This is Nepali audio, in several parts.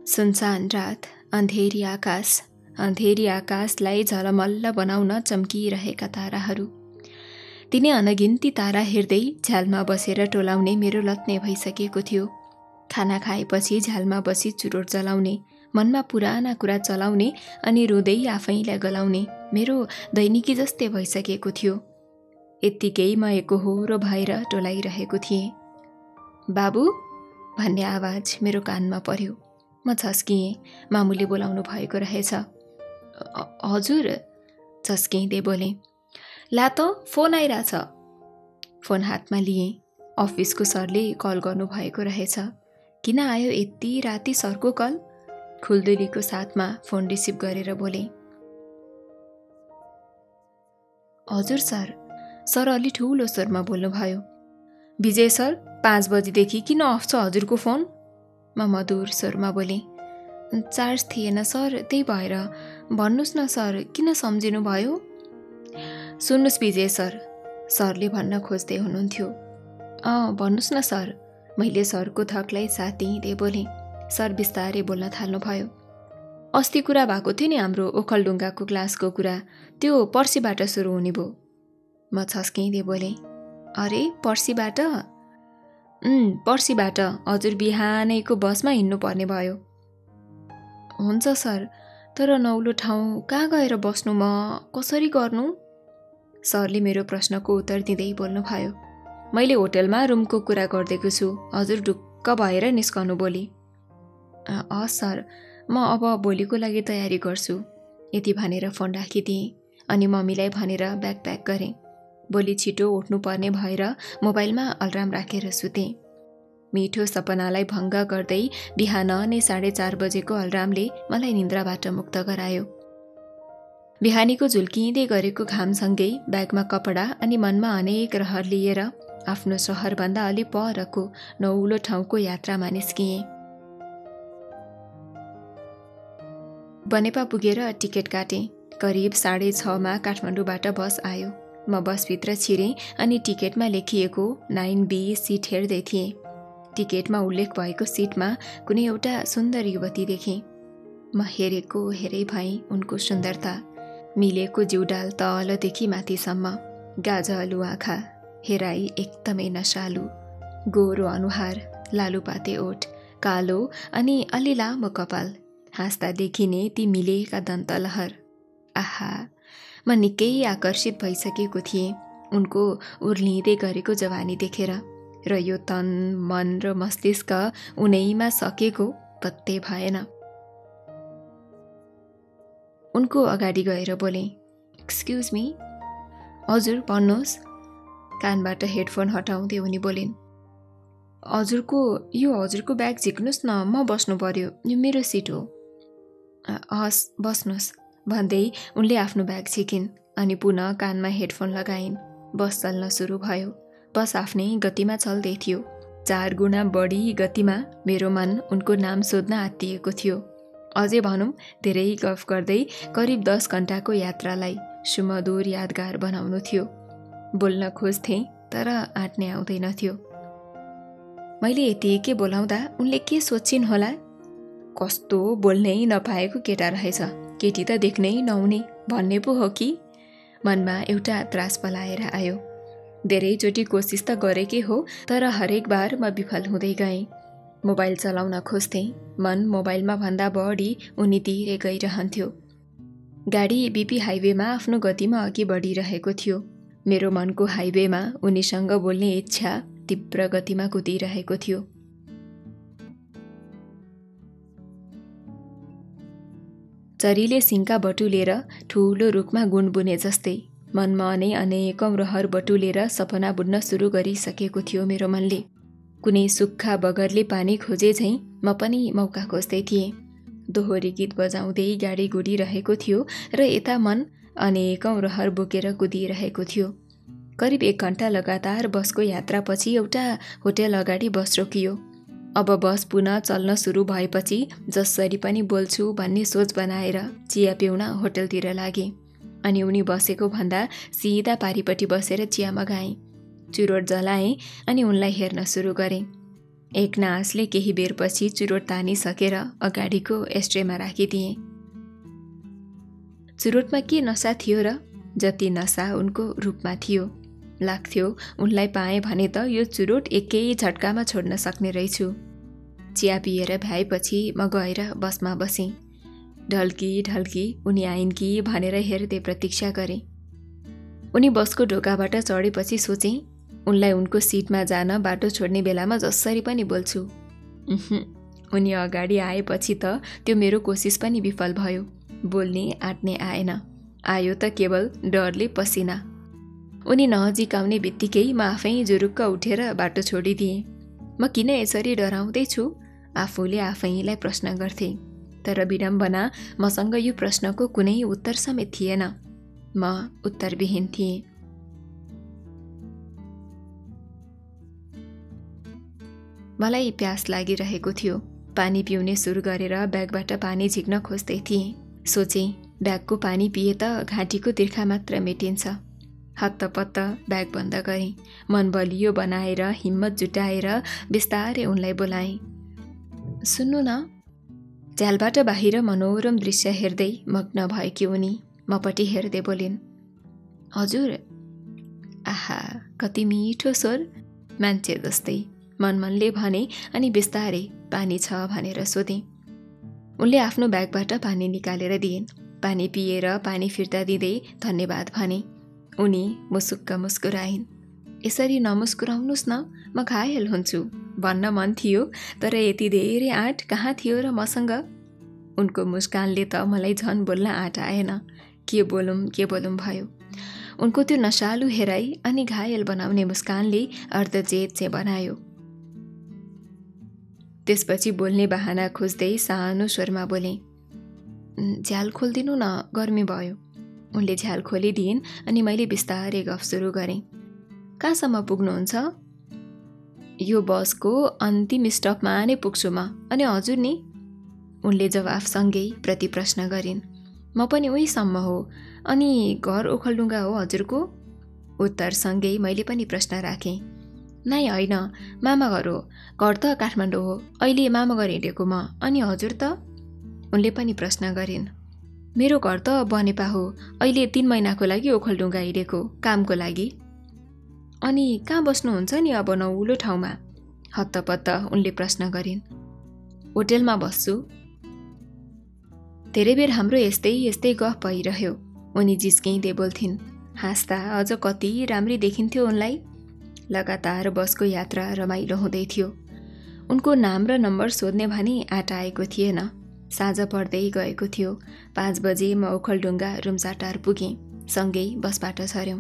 सुनसान रात, अँधेरी आकाशलाई झलमल्ल बनाउन चम्किरहेका ताराहरू। तिनै अनगिन्ती तारा हेर्दै झ्यालमा बसेर टोलाउने मेरो लत्ने भइसकेको थियो। खाना खाएपछि झ्यालमा बसी चुरोट जलाउने, मनमा पुराना कुरा चलाउने अनि रुँदै आफैलाई गलाउने मेरो दैनिकी जस्तै भइसकेको थियो। यत्तिकै म एकहोरो भएर टोलाइरहेको थिएँ। बाबु भन्ने आवाज मेरो कानमा पर्यो। म झस्किएँ। मामुले बोलाउनु भएको रहेछ। हजुर झस्किँदै बोलेँ। ला त फोन आइरहेछ। फोन हातमा लिएँ। अफिसको सरले कल गर्नुभएको रहेछ। किन आयो यति राति सरको कल? खुल्दुलीको साथमा फोन रिसिभ गरेर बोलेँ। हजुर सर अलि ठुलो स्वरमा बोल्नुभयो। विजय सर 5 बजीदेखि किन अफ छ हजुरको फोन? म मधुर स्वरमा बोलेँ। चार्ज थिएन सर, त्यही भएर। भन्नुहोस् न सर, किन सम्झिनु भयो? सुन्नुहोस् विजय सर, सरले भन्न खोज्दै हुनुहुन्थ्यो। भन्नुहोस् न सर, मैले सरको थकलाई साथ दिँदै बोलेँ। सर बिस्तारै बोल्न थाल्नुभयो। अस्ति कुरा भएको थियो नि हाम्रो ओखलढुङ्गाको क्लासको कुरा, त्यो पर्सिबाट सुरु हुने भयो। म छस्किँदै बोलेँ। अरे पर्सिबाट? पर्सिबाट हजुर बिहानैको बसमा हिँड्नु पर्ने भयो। हुन्छ सर, तर नौलो ठाउँ कहाँ गएर बस्नु, म कसरी गर्नु? सरले मेरो प्रश्नको उत्तर दिँदै बोल्नुभयो। मैले होटलमा रुमको कुरा गर्दैछु छु, हजुर ढुक्क भएर निस्कनु बोली। हस् सर, म अब भोलिको लागि तयारी गर्छु। यति भनेर फोन राखिदिएँ अनि मम्मीलाई भनेर ब्याग प्याक गरेँ। भोलि छिटो उठ्नुपर्ने भएर मोबाइलमा अलार्म राखेर सुतेँ। मिठो सपनालाई भङ्ग गर्दै बिहान नै 4:30 बजेको अलार्मले मलाई निन्द्राबाट मुक्त गरायो। बिहानीको झुल्किँदै गरेको घामसँगै ब्यागमा कपडा अनि मनमा अनेक रहर लिएर आफ्नो सहरभन्दा अलि परको नौलो ठाउँको यात्रामा निस्किएँ। बनेपा पुगेर टिकट काटेँ। करिब 6:30 काठमाडौँबाट बस आयो। म बसभित्र छिरेँ अनि टिकटमा लेखिएको 9B सिट हेर्दै थिएँ। टिकटमा उल्लेख भएको सिटमा कुनै एउटा सुन्दर युवती देखेँ। म हेरेको हेरै भएँ उनको सुन्दरता। मिलेको जिउडाल तलदेखि माथिसम्म, गाजलु आँखा, हेराई एकदमै नशालु, गोरो अनुहार, लालुपाते ओठ, कालो अनि अलि लामो कपाल, हाँस्दा देखिने ती मिलेका दन्तलहर। आहा, म निकै आकर्षित भइसकेको थिएँ उनको उर्लिँदै गरेको जवानी देखेर। र यो तन, मन र मस्तिष्क उनैमा सकेको पत्तै भएन। उनको अगाडि गएर बोलेँ। Excuse me? हजुर भन्नुहोस्। कानबाट हेडफोन हटाउँदै उनी बोलिन्। हजुरको ब्याग झिक्नुहोस् न, म बस्नु पर्यो, यो मेरो सिट हो। हस् बस्नुहोस् भन्दै उनले आफ्नो ब्याग झिकिन् अनि पुनः कानमा हेडफोन लगाइन्। बस चल्न सुरु भयो। बस आफ्नै गतिमा चल्दै थियो। 4 गुणा बढी गतिमा मेरो मन उनको नाम सोध्न आत्तिएको थियो। अझै भनौँ धेरै गफ गर्दै करिब 10 घण्टाको यात्रालाई सुमधुर यादगार बनाउनु थियो। बोल्न खोज्थेँ तर आँट्ने आउँदैन थियो। मैले यतिकै बोलाउँदा उनले के सोचिन् होला? कस्तो बोल्नै नपाएको केटा रहेछ, केटी त देख्नै नहुने भन्ने पो हो कि? मनमा एउटा त्रास पलाएर आयो। धेरैचोटि कोसिस त गरेकै हो, तर हरेक बार म विफल हुँदै गएँ। मोबाइल चलाउन खोज्थेँ, मन मोबाइलमा भन्दा बढी उनीतिर गइरहन्थ्यो। गाडी बीपी हाइवेमा आफ्नो गतिमा अघि बढिरहेको थियो। मेरो मनको हाइवेमा उनीसँग बोल्ने इच्छा तीव्र गतिमा कुदिरहेको थियो। चरीले सिङ्का बटुलेर ठुलो रुखमा गुनबुने जस्तै मनमा अनेकौं रहर बटुलेर सपना बुन्न सुरु गरिसकेको थियो मेरो मनले। कुनै सुक्खा बगरले पानी खोजे झैँ म पनि मौका खोज्दै थिएँ। दोहोरी गीत बजाउँदै गाडी गुडिरहेको थियो र यता मन अनेकौं रहर बोकेर कुदिरहेको थियो। करिब 1 घण्टा लगातार बसको यात्रापछि एउटा होटेल अगाडि बस रोकियो। अब बस पुनः चल्न सुरु भएपछि जसरी पनि बोल्छु भन्ने सोच बनाएर चिया पिउन होटेलतिर लागेँ। अनि उनी बसेको भन्दा सिधा पारिपट्टि बसेर चिया मगाएँ। चुरोट जलाएँ अनि उनलाई हेर्न सुरु गरेँ। एक नासले केही बेरपछि चुरोट तानिसकेर अगाडिको एस्ट्रेमा राखिदिए। चुरोटमा के नसा थियो र? जति नसा उनको रूपमा थियो। लाग्थ्यो उनलाई पाएँ भने त यो चुरोट एकै झट्कामा छोड्न सक्ने रहेछु। चिया पिएर भ्याएपछि म गएर बसमा बसेँ। ढल्की ढल्की उनी आइन् कि भनेर हेर्दै प्रतीक्षा गरेँ। उनी बसको ढोकाबाट चढेपछि सोचेँ उनलाई उनको सिटमा जान बाटो छोड्ने बेलामा जसरी पनि बोल्छु। उनी अगाडि आएपछि त त्यो मेरो कोसिस पनि विफल भयो। बोल्ने आँट्ने आएन, आयो त केवल डरले पसिना। उनी नजिक आउने बित्तिकै म आफै जुरुक्क उठेर बाटो छोडिदिएँ। म किन यसरी डराउँदैछु? आफूले आफैलाई प्रश्न गर्थे। तर विडम्बना मसँग यो प्रश्नको कुनै उत्तर समेत थिएन। म उत्तरविहीन थिएँ। मलाई प्यास लागिरहेको थियो। पानी पिउने सुरु गरेर ब्यागबाट पानी झिक्न खोज्दै थिएँ। सोचेँ ब्यागको पानी पिए त घाँटीको तिर्खा मात्र मेटिन्छ। हत्तपत्त ब्याग बन्द गरेँ। मन बलियो बनाएर हिम्मत जुटाएर बिस्तारै उनलाई बोलाएँ। सुन्नु न। झ्यालबाट बाहिर मनोरम दृश्य हेर्दै मग्न भएकी उनी मपट्टि हेर्दै बोलिन्। हजुर। आहा कति मिठो स्वर, मान्छे जस्तै मनमनले भने अनि बिस्तारै पानी छ भनेर सोधेँ। उनले आफ्नो ब्यागबाट पानी निकालेर दिइन्। पानी पिएर पानी फिर्ता दिँदै धन्यवाद भने। उनी मुसुक्क मुस्कुराइन्। यसरी नमुस्कुराउनुस् न, म घायल हुन्छु भन्न मन थियो, तर यति धेरै आँट कहाँ थियो र मसँग। उनको मुस्कानले त मलाई झन् बोल्न आँट आएन। के बोलौँ भयो। उनको त्यो नशालु हेराई अनि घायल बनाउने मुस्कानले अर्धजेत चाहिँ बनायो। त्यसपछि बोल्ने बहाना खोज्दै सानो स्वरमा बोलेँ। झ्याल खोलिदिनु न, गर्मी भयो। उनले झ्याल खोलिदिइन् अनि मैले बिस्तारै गफ सुरु गरेँ। कहाँसम्म पुग्नुहुन्छ? यो बसको अन्तिम स्टपमा नै पुग्छु म। अनि हजुर नि? उनले जवाफसँगै प्रति प्रश्न गरिन्। म पनि उहीसम्म हो। अनि घर ओखलढुङ्गा हो हजुरको? उत्तरसँगै मैले पनि प्रश्न राखेँ। नै होइन, मामा घर हो। घर त काठमाडौँ हो। अहिले मामा घर हिँडेको म। अनि हजुर त? उनले पनि प्रश्न गरिन्। मेरो घर त बनेपा हो। अहिले 3 महिनाको लागि ओखलढुङ्गा हिँडेको, कामको लागि। अनि कहाँ बस्नुहुन्छ नि अब नौलो ठाउँमा? हत्तपत्त उनले प्रश्न गरिन्। होटेलमा बस्छु। धेरै बेर हाम्रो यस्तै गफ भइरह्यो। उनी जिस्किँदै बोल्थिन्। हाँस्दा अझ कति राम्री देखिन्थ्यो उनलाई। लगातार बसको यात्रा रमाइलो हुँदै थियो। उनको नाम र नम्बर सोध्ने भने आँट आएको थिएन। साँझ पर्दै गएको थियो। 5 बजे म ओखलढुङ्गा रुम्जाटार पुगेँ। सँगै बसबाट झर्यौँ।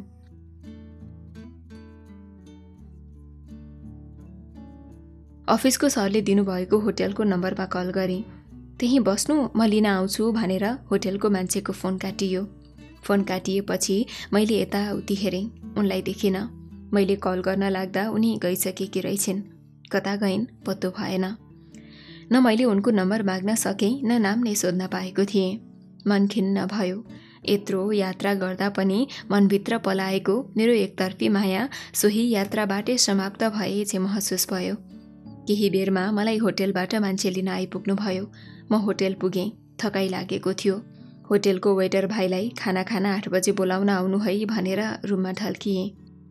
अफिसको सरले दिनुभएको होटेलको नम्बरमा कल गरेँ। त्यहीँ बस्नु, म लिन आउँछु भनेर होटेलको मान्छेको फोन काटियो। फोन काटिएपछि मैले यताउति हेरेँ, उनलाई देखिनँ। मैले कल गर्न लाग्दा उनी गइसकेकी रहेछिन्। कता गइन् पत्तो भएन। न मैले उनको नम्बर माग्न सकेँ, न नाम नै सोध्न पाएको थिएँ। मन खिन्न भयो। यत्रो यात्रा गर्दा पनि मनभित्र पलाएको मेरो एकतर्फी माया सोही यात्राबाटै समाप्त भए चाहिँ महसुस भयो। केही बेरमा मलाई होटेलबाट मान्छे लिन आइपुग्नु भयो। म होटेल पुगेँ। थकाइ लागेको थियो। होटेलको वेटर भाइलाई खाना 8 बजे बोलाउन आउनु है भनेर रुममा ढल्किएँ।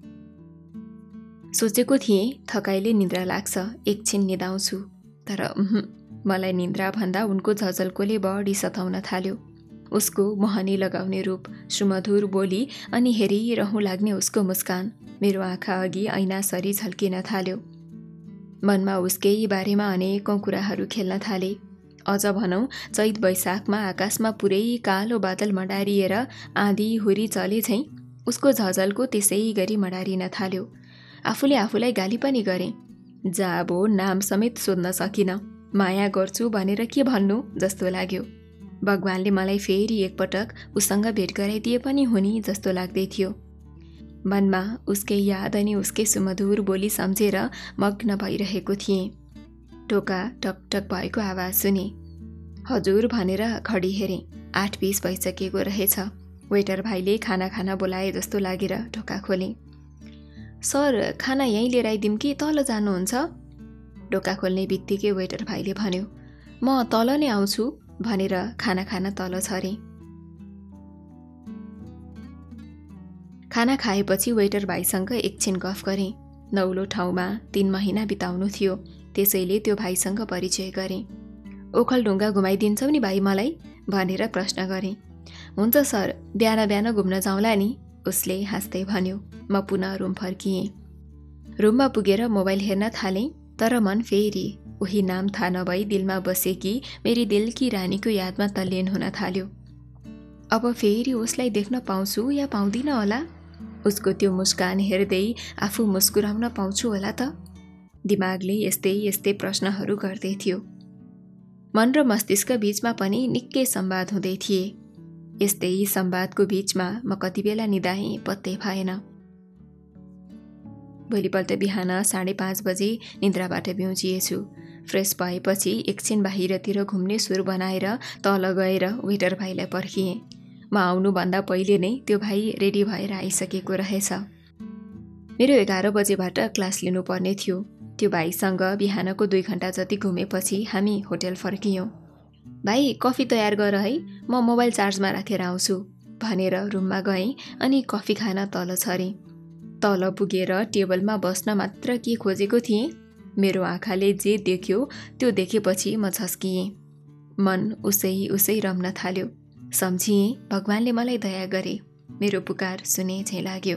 सोचेको थिएँ थकाइले निद्रा लाग्छ, एकछिन निदाउँछु। तर मलाई निद्रा भन्दा उनको झझल्कोले बढी सताउन थाल्यो। उसको मोहनी लगाउने रूप, सुमधुर बोली अनि हेरिरहँ लाग्ने उसको मुस्कान मेरो आँखा अघि ऐनासरी झल्किन थाल्यो। मनमा उसकै बारेमा अनेकौं कुराहरू खेल्न थाले। अझ भनौँ चैत वैशाखमा आकाशमा पुरै कालो बादल मडारिएर आँधी हुरी चले झैँ उसको झझल्को त्यसै गरी मडारिन थाल्यो। आफूले आफूलाई गाली पनि गरेँ। जाबो नाम समेत सोध्न सकिन। माया गर्छु भनेर के भन्नु जस्तो लाग्यो। भगवानले मलाई फेरि एकपटक उसँग भेट गराइदिए पनि हुने जस्तो लाग्दै थियो। मनमा उसकै याद अनि उसकै सुमधुर बोली सम्झेर मग्न भइरहेको थिएँ। ढोका टकटक भएको आवाज सुने। हजुर भनेर घडी हेरेँ। 8:20 भइसकेको रहेछ। वेटर भाइले खाना खान बोलाए जस्तो लागेर ढोका खोलेँ। सर, खाना यहीँ लिएर आइदिउँ कि तल जानुहुन्छ? ढोका खोल्ने बित्तिकै वेटर भाइले भन्यो, म तल नै आउँछु भनेर खाना खान तल झरेँ। खाना खाएपछि वेटर भाइसँग एकछिन गफ गरेँ। नौलो ठाउँमा 3 महिना बिताउनु थियो, त्यसैले त्यो भाइसँग परिचय गरेँ। ओखलढुङ्गा घुमाइदिन्छौ नि भाइ मलाई भनेर प्रश्न गरेँ। हुन्छ सर, बिहान बिहान घुम्न जाउँला नि, उसले हाँस्दै भन्यो। म पुनः रुम फर्किएँ। रुममा पुगेर मोबाइल हेर्न थालेँ, तर मन फेरि उही नाम थाहा नभई दिलमा बसेकी मेरी दिल की रानीको यादमा तल्लीन हुन थाल्यो। अब फेरि उसलाई देख्न पाउँछु या पाउँदिन होला? उसको त्यो मुस्कान हेर्दै आफू मुस्कुराउन पाउँछु होला त? दिमागले यस्तै यस्तै प्रश्नहरू गर्दै थियो। मन र मस्तिष्क बीचमा पनि निकै संवाद हुँदै थिए। यस्तै संवादको बीचमा म कति बेला निदाएँ पत्तै भएन। भोलिपल्ट बिहान 5:30 बजे निद्राबाट बिउजिएछु। फ्रेस भएपछि एकछिन बाहिरतिर घुम्ने सुर बनाएर तल गएर वेटर भाइलाई पर्खिएँ। म आउनुभन्दा पहिले नै त्यो भाइ रेडी भएर आइसकेको रहेछ। मेरो 11 बजेबाट क्लास लिनुपर्ने थियो। त्यो भाइसँग बिहानको 2 घण्टा जति घुमेपछि हामी होटेल फर्कियौँ। भाइ, कफी तयार गर है, म मोबाइल चार्जमा राखेर आउँछु भनेर रुममा गएँ अनि कफी खान तल झरेँ। तल पुगेर टेबलमा बस्न मात्र के खोजेको थिएँ, मेरो आँखाले जे देख्यो त्यो देखेपछि म झस्किएँ। मन उसै रम्न थाल्यो। सम्झिएँ भगवानले मलाई दया गरे, मेरो पुकार सुने झैँ लाग्यो।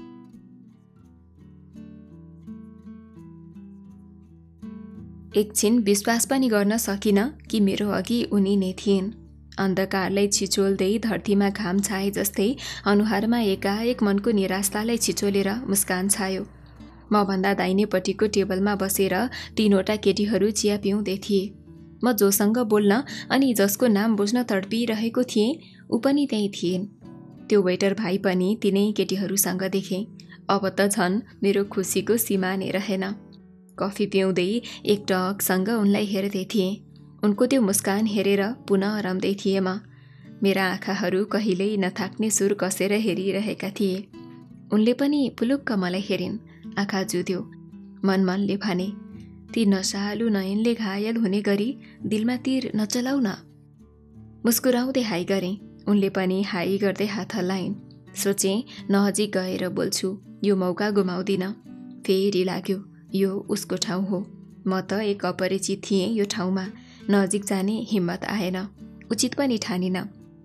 एकछिन विश्वास पनि गर्न सकिन कि मेरो अघि उनी नै थिइन्। अन्धकारलाई छिचोल्दै धरतीमा घाम छाए जस्तै अनुहारमा एकाएक मनको निराशतालाई छिचोलेर मुस्कान छायो। म भन्दा दाहिनेपट्टिको टेबलमा बसेर 3वटा केटीहरू चिया पिउँदै थिए। म जोसँग बोल्न अनि जसको नाम बुझ्न तडपिरहेको थिएँ ऊ पनि त्यही थिइन्। त्यो वेटर भाइ पनि तिनै केटीहरूसँग देखेँ। अब त झन् मेरो खुसीको सीमा नै रहेन। कफी पिउँदै एकटकसँग उनलाई हेर्दै थिएँ। उनको त्यो मुस्कान हेरेर पुनः रम्दै थिएँ म। मेरा आँखाहरू कहिल्यै नथाक्ने सुर कसेर हेरिरहेका थिए। उनले पनि पुलुक्क मलाई हेरिन्, आँखा जुध्यो। मनले भने, ती नशालु नयनले घायल हुने गरी दिलमा तीर नचलाउ न। मुस्कुराउँदै हाई गरेँ। उनले पनि हाई गर्दै हात हल्लाइन्। सोचेँ नजिक गएर बोल्छु, यो मौका गुमाउँदिन। फेरि लाग्यो यो उसको ठाउँ हो। म त एक अपरिचित थिएँ यो ठाउँमा, नजिक जाने हिम्मत आएन, उचित पनि ठानिन।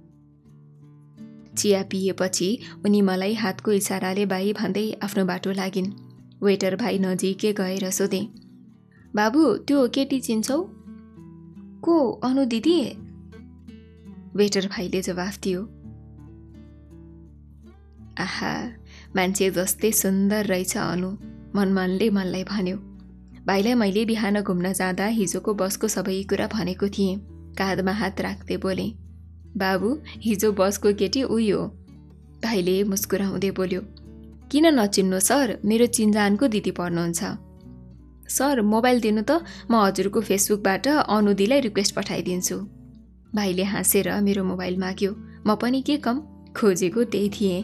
चिया पिएपछि उनी मलाई हातको इसाराले बाई भन्दै आफ्नो बाटो लागिन्। वेटर भाइ नजिकै गएर सोधे, बाबु त्यो केटी चिन्छौ? को, अनु दिदी? वेटर भाइले जवाफ दियो। आहा, मान्छे जस्तै सुन्दर रहेछ अनु, मनले मलाई भन्यो। भाइलाई मैले बिहान घुम्न जाँदा हिजोको बसको सबै कुरा भनेको थिएँ। काँधमा हात राख्दै बोले, बाबु हिजो बसको केटी उही हो। भाइले मुस्कुराउँदै बोल्यो, किन नचिन्नु सर, मेरो चिन्जानको दिदी पर्नुहुन्छ। सर मोबाइल दिनु त, म हजुरको फेसबुकबाट अनुदिलाई रिक्वेस्ट पठाइदिन्छु। भाइले हाँसेर मेरो मोबाइल माग्यो। म पनि के कम, खोजेको त्यही थिएँ।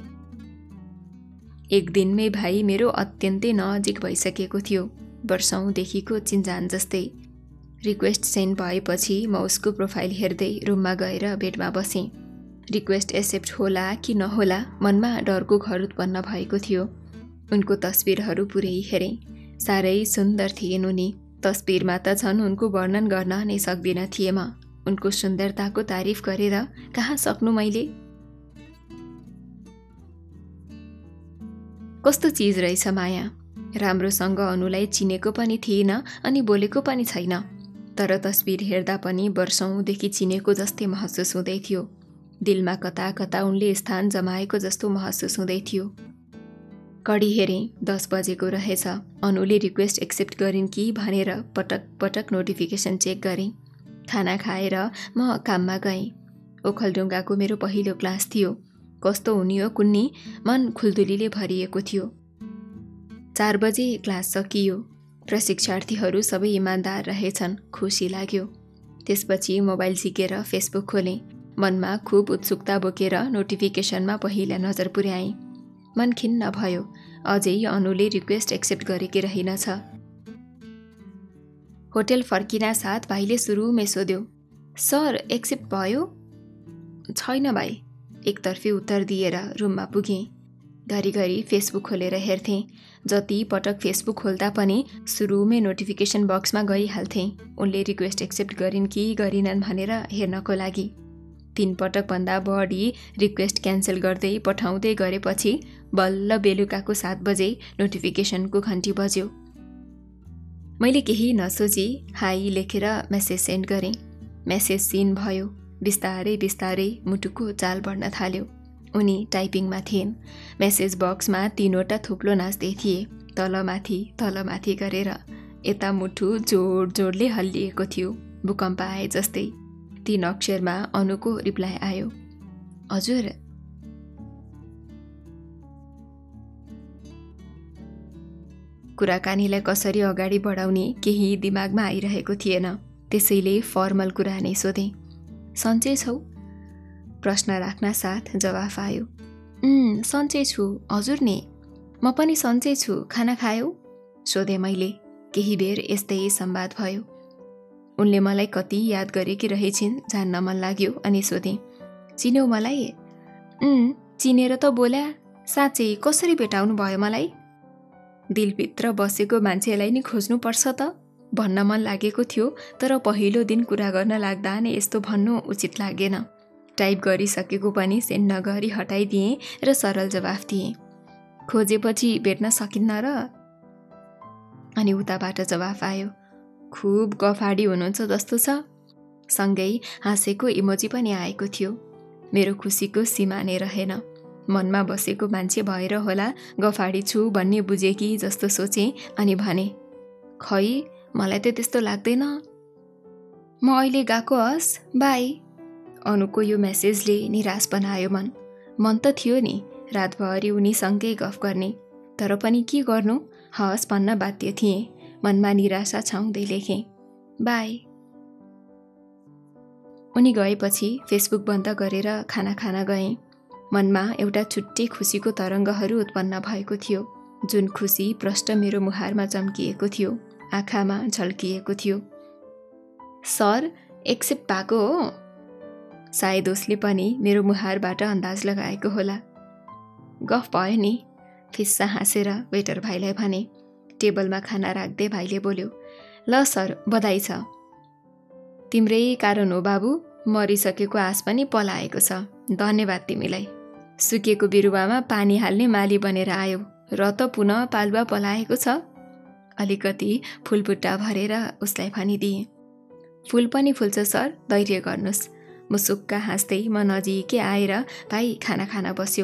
एक दिनमै भाइ मेरो अत्यन्तै नजिक भइसकेको थियो, वर्षौंदेखिको चिन्जान जस्तै। रिक्वेस्ट सेन्ड भएपछि म उसको प्रोफाइल हेर्दै रुममा गएर बेडमा बसेँ। रिक्वेस्ट एक्सेप्ट होला कि नहोला मनमा डरको घर उत्पन्न भएको थियो। उनको तस्बिरहरू पुरै हेरेँ। साह्रै सुन्दर थिएन उनी। तस्बिरमा त झन् उनको वर्णन गर्न नै सक्दिन थिएँ म। उनको सुन्दरताको तारिफ गरेर कहाँ सक्नु मैले। कस्तो चिज रहेछ माया। राम्रोसँग अनुलाई चिनेको पनि थिएन अनि बोलेको पनि छैन, तर तस्बिर हेर्दा पनि वर्षौंदेखि चिनेको जस्तै महसुस हुँदै थियो। दिलमा कता कता उनले स्थान जमाएको जस्तो महसुस हुँदै थियो। घडी हेरेँ, 10 बजेको रहेछ। अनुले रिक्वेस्ट एक्सेप्ट गरिन् कि भनेर पटक पटक नोटिफिकेसन चेक गरेँ। खाना खाएर म काममा गएँ। ओखलढुङ्गाको मेरो पहिलो क्लास थियो। कस्तो हुने हो कुन्नी, मन खुल्दुलीले भरिएको थियो। 4 बजे क्लास सकियो। प्रशिक्षार्थीहरू सबै इमान्दार रहेछन्, खुसी लाग्यो। त्यसपछि मोबाइल झिकेर फेसबुक खोलेँ। मनमा खुब उत्सुकता बोकेर नोटिफिकेसनमा पहिला नजर पुर्याएँ। मन खिन्न भयो, अझै अनुले रिक्वेस्ट एक्सेप्ट गरेकी रहेनछ। होटेल फर्किना साथ भाइले सुरुमै सोध्यो, सर एक्सेप्ट भयो? छैन भाइ, एकतर्फी उत्तर दिएर रुममा पुगेँ। घरिघरि फेसबुक खोलेर हेर्थेँ। जति पटक फेसबुक खोल्दा पनि सुरुमै नोटिफिकेसन बक्समा गइहाल्थेँ उनले रिक्वेस्ट एक्सेप्ट गरिन् कि गरिनन् भनेर हेर्नको लागि। 3 पटकभन्दा बढी रिक्वेस्ट क्यान्सल गर्दै पठाउँदै गरेपछि बल्ल बेलुकाको 7 बजे नोटिफिकेसनको घन्टी बज्यो। मैले केही नसोची हाई लेखेर मेसेज सेन्ड गरेँ। मेसेज सिन भयो। बिस्तारै बिस्तारै मुटुको चाल बढ्न थाल्यो। उनी टाइपिङमा थिइन्। मेसेज बक्समा 3वटा थुप्लो नाच्दै थिए, तलमाथि गरेर। यता मुठु जोड जोडले हल्लिएको थियो, भूकम्प आए जस्तै। 3 अक्षरमा अनुको रिप्लाई आयो, हजुर। कुराकानीलाई कसरी अगाडि बढाउने केही दिमागमा आइरहेको थिएन। त्यसैले फर्मल कुरा नै सोधेँ, सन्चै छौ? प्रश्न राख्न साथ जवाफ आयो, सन्चै छु, हजुर नि। म पनि सन्चै छु, खाना खायौ? सोधेँ मैले। केही बेर यस्तै संवाद भयो। उनले मलाई कति याद गरेकी रहेछिन् जान्न मन लाग्यो अनि सोधेँ, चिन्यौ मलाई? चिनेर त बोल्या, साँच्चै कसरी भेटाउनु भयो मलाई? दिलभित्र बसेको मान्छेलाई नि खोज्नुपर्छ त भन्न मन लागेको थियो, तर पहिलो दिन कुरा गर्न लाग्दा नै यस्तो भन्नु उचित लागेन। टाइप गरिसकेको पनि सेन्ड नगरी हटाइदिएँ र सरल जवाफ दिएँ, खोजेपछि भेट्न सकिन्न र? अनि उताबाट जवाफ आयो, खुब गफाडी हुनुहुन्छ जस्तो छ। सँगै हाँसेको इमोजी पनि आएको थियो। मेरो खुसीको सीमा नै रहेन। मनमा बसेको मान्छे भएर होला गफाडी छु भन्ने बुझेकी जस्तो सोचेँ अनि भने, खै मलाई त त्यस्तो लाग्दैन। म अहिले गएको हस्, बाई। अनुको यो मेसेजले निराश बनायो मन त थियो नि रातभरि उनीसँगै गफ गर्ने, तर पनि के गर्नु, हस् भन्न बाध्य थिएँ। मनमा निराशा छाउँदै लेखेँ, बाई। उनी गएपछि फेसबुक बन्द गरेर खाना खान गएँ। मनमा एउटा छुट्टै खुसीको तरङ्गहरू उत्पन्न भएको थियो, जुन खुसी प्रष्ट मेरो मुहारमा चम्किएको थियो, आँखामा झल्किएको थियो। सर एक्सेप्ट भएको हो? सायद उसले पनि मेरो मुहारबाट अन्दाज लगाएको होला। गफ भयो नि, फिस्सा हाँसेर वेटर भाइलाई भने। टेबलमा खाना राख्दै भाइले बोल्यो, ल सर बधाई छ। तिम्रै कारण हो बाबु, मरिसकेको आँस पनि पलाएको छ, धन्यवाद तिमीलाई। सुकेको बिरुवामा पानी हाल्ने माली बनेर आयो र त पुनः पालुवा पलाएको छ। अलिकति फुलबुट्टा भरेर उसलाई भनिदिएँ, फुल पनि फुल्छ सर, धैर्य गर्नुहोस्। मुसुक्क हाँस्दै म नजिकै आएर भाइ खाना खान बस्यो।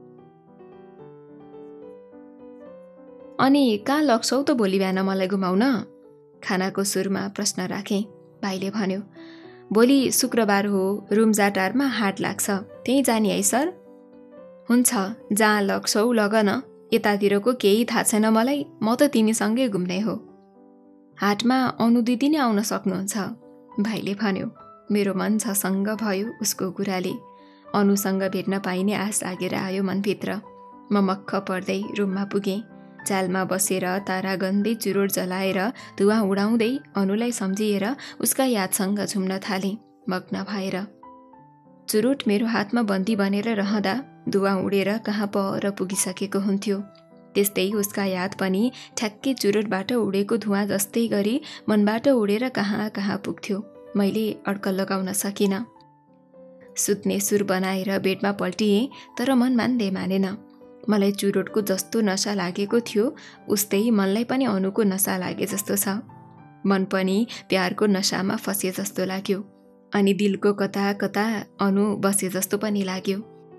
अनि कहाँ लग्छौ त भोलि बिहान मलाई घुमाउन? खानाको सुरुमा प्रश्न राखेँ। भाइले भन्यो, भोलि शुक्रबार हो, रुम्जाटारमा हाट लाग्छ, त्यहीँ जाने है सर? हुन्छ, जहाँ लग्छौ लग न, यतातिरको केही थाहा छैन मलाई, म त तिमीसँगै घुम्ने हो। हाटमा अनु दिदी नै आउन सक्नुहुन्छ, भाइले भन्यो। मेरो मन झसङ्ग भयो उसको कुराले। अनुसँग भेट्न पाइने आश लागेर आयो मनभित्र। म मक्ख पर्दै रुममा पुगेँ। चालमा बसेर तारा गन्दै चुरोट जलाएर धुवाँ उडाउँदै अनुलाई सम्झिएर उसका यादसँग झुम्न थालेँ, मग्न भएर। चुरोट मेरो हातमा बन्दी बनेर रहँदा धुवाँ उडेर कहाँ पर पुगिसकेको हुन्थ्यो। त्यस्तै उसका याद पनि ठ्याक्कै चुरोटबाट उडेको धुवाँ जस्तै गरी मनबाट उडेर कहाँ कहाँ पुग्थ्यो। मैले अड्कल लगाउन सकिनँ। सुत्ने सुर बनाएर बेडमा पल्टिएँ, तर मन मानेन। मलाई चुरोटको जस्तो नसा लागेको थियो, उस्तै मनलाई पनि अनुको नसा लागे जस्तो छ। मन पनि प्यारको नसामा फसे जस्तो लाग्यो, अनि दिलको कता कता अनु बसे जस्तो पनि लाग्यो।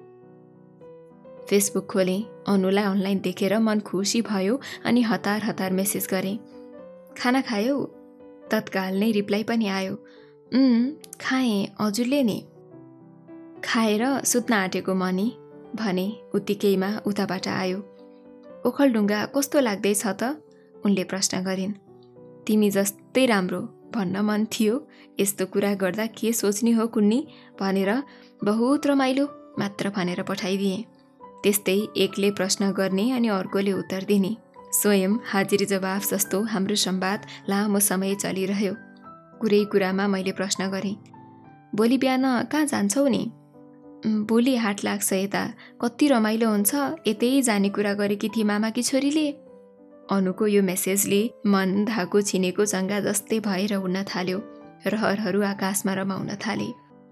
फेसबुक खोलेँ। अनुलाई अनलाइन देखेर मन खुसी भयो अनि हतार हतार मेसेज गरेँ, खाना खायौ? तत्काल नै रिप्लाई पनि आयो, खाएँ, हजुरले नि? खाएर सुत्न आँटेको म नि, भने। उत्तिकैमा उताबाट आयो, ओखलढुङ्गा कस्तो लाग्दैछ त? उनले प्रश्न गरिन्। तिमी जस्तै राम्रो भन्न मन थियो, यस्तो कुरा गर्दा के सोच्ने हो कुन्नी भनेर बहुत रमाइलो मात्र भनेर पठाइदिएँ। त्यस्तै एकले प्रश्न गर्ने अनि अर्कोले उत्तर दिने। स्वयं हाजिर जवाफ जस्तो हाम्रो संवाद लामो समय चलिरह्यो। कुरै कुरामा मैले प्रश्न गरेँ, भोलि बिहान कहाँ जान्छौ नि? भोलि हाट लाग्छ यता, कति रमाइलो हुन्छ, यतै जाने कुरा गरेकी थिए मामाकी छोरीले। अनुको यो मेसेजले मन धागो छिनेको जङ्गा जस्तै भएर उड्न थाल्यो। रहरहरू आकाशमा रमाउन थाले।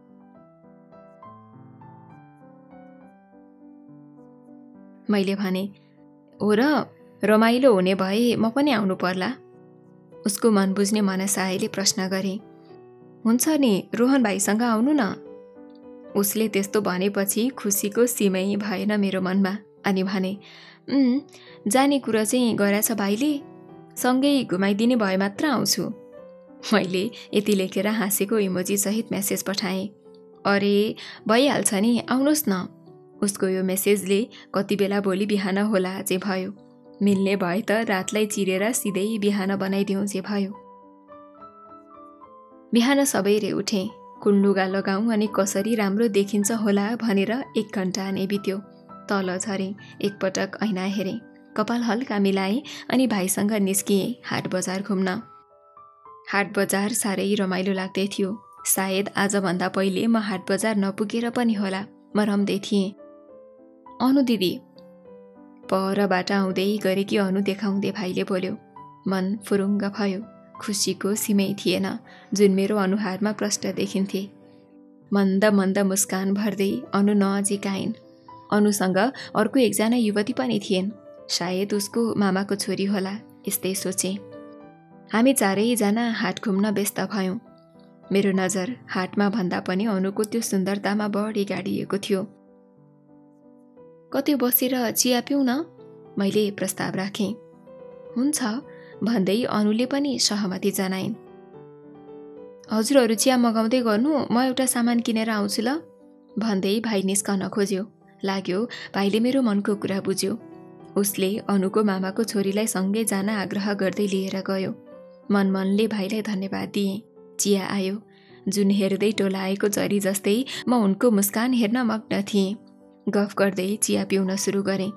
मैले भने, हो र, रमाइलो हुने भए म पनि आउनु पर्ला। उसको मन बुझ्ने मनसायले प्रश्न गरे, हुन्छ नि, रोहन भाइसँग आउनु न। उसले त्यस्तो भनेपछि खुसीको सीमै भएन मेरो मनमा। अनि भने, जाने कुरा चाहिँ गरेछ भाइले, सँगै घुमाइदिने भए मात्र आउँछु। मैले यति लेखेर हाँसेको इमोजी सहित मेसेज पठाएँ। अरे भइहाल्छ नि, आउनुहोस् न। उसको यो मेसेजले कति बेला भोलि बिहान होला जे भयो। मिल्ने भए त रातलाई चिरेर सिधै बिहान बनाइदिउँ जे भयो। बिहान सबैले उठे, कुन लुगा लगाउँ अनि कसरी राम्रो देखिन्छ होला भनेर 1 घण्टा नै बित्यो। तल झरेँ, एकपटक ऐना हेरेँ, कपाल हल्का मिलाएँ अनि भाइसँग निस्किएँ हाट बजार घुम्न। हाट बजार साह्रै रमाइलो लाग्दै थियो। सायद आजभन्दा पहिले म हाट बजार नपुगेर पनि होला, म रम्दै थिएँ। अनु दिदी, परबाट आउँदै गरेकी अनु देखाउँदै भाइले बोल्यो। मन फुरुङ्ग भयो। खुसीको सीमै थिएन, जुन मेरो अनुहारमा प्रष्ट देखिन्थे। मन्द मन्द मुस्कान भर्दै अनु नजिक आइन्। अनुसँग अर्को एकजना युवती पनि थिएन, सायद उसको मामाको छोरी होला, यस्तै सोचे। हामी चारैजना हाट घुम्न व्यस्त भयौँ। मेरो नजर हाटमा भन्दा पनि अनुको त्यो सुन्दरतामा बढी गाडिएको थियो। कतै बसेर चिया पिउँ न, मैले प्रस्ताव राखेँ। हुन्छ भन्दै अनुले पनि सहमति जनाइन्। हजुरहरू चिया मगाउँदै गर्नु, म एउटा सामान किनेर आउँछु ल, भन्दै भाइ निस्कन खोज्यो। लाग्यो भाइले मेरो मनको कुरा बुझ्यो। उसले अनुको मामाको छोरीलाई सँगै जान आग्रह गर्दै लिएर गयो। मनले भाइलाई धन्यवाद दिएँ। चिया आयो। जुन हेर्दै टोलाएको जरी जस्तै म उनको मुस्कान हेर्न मग्न थिएँ। गफ गर्दै चिया पिउन सुरु गरेँ।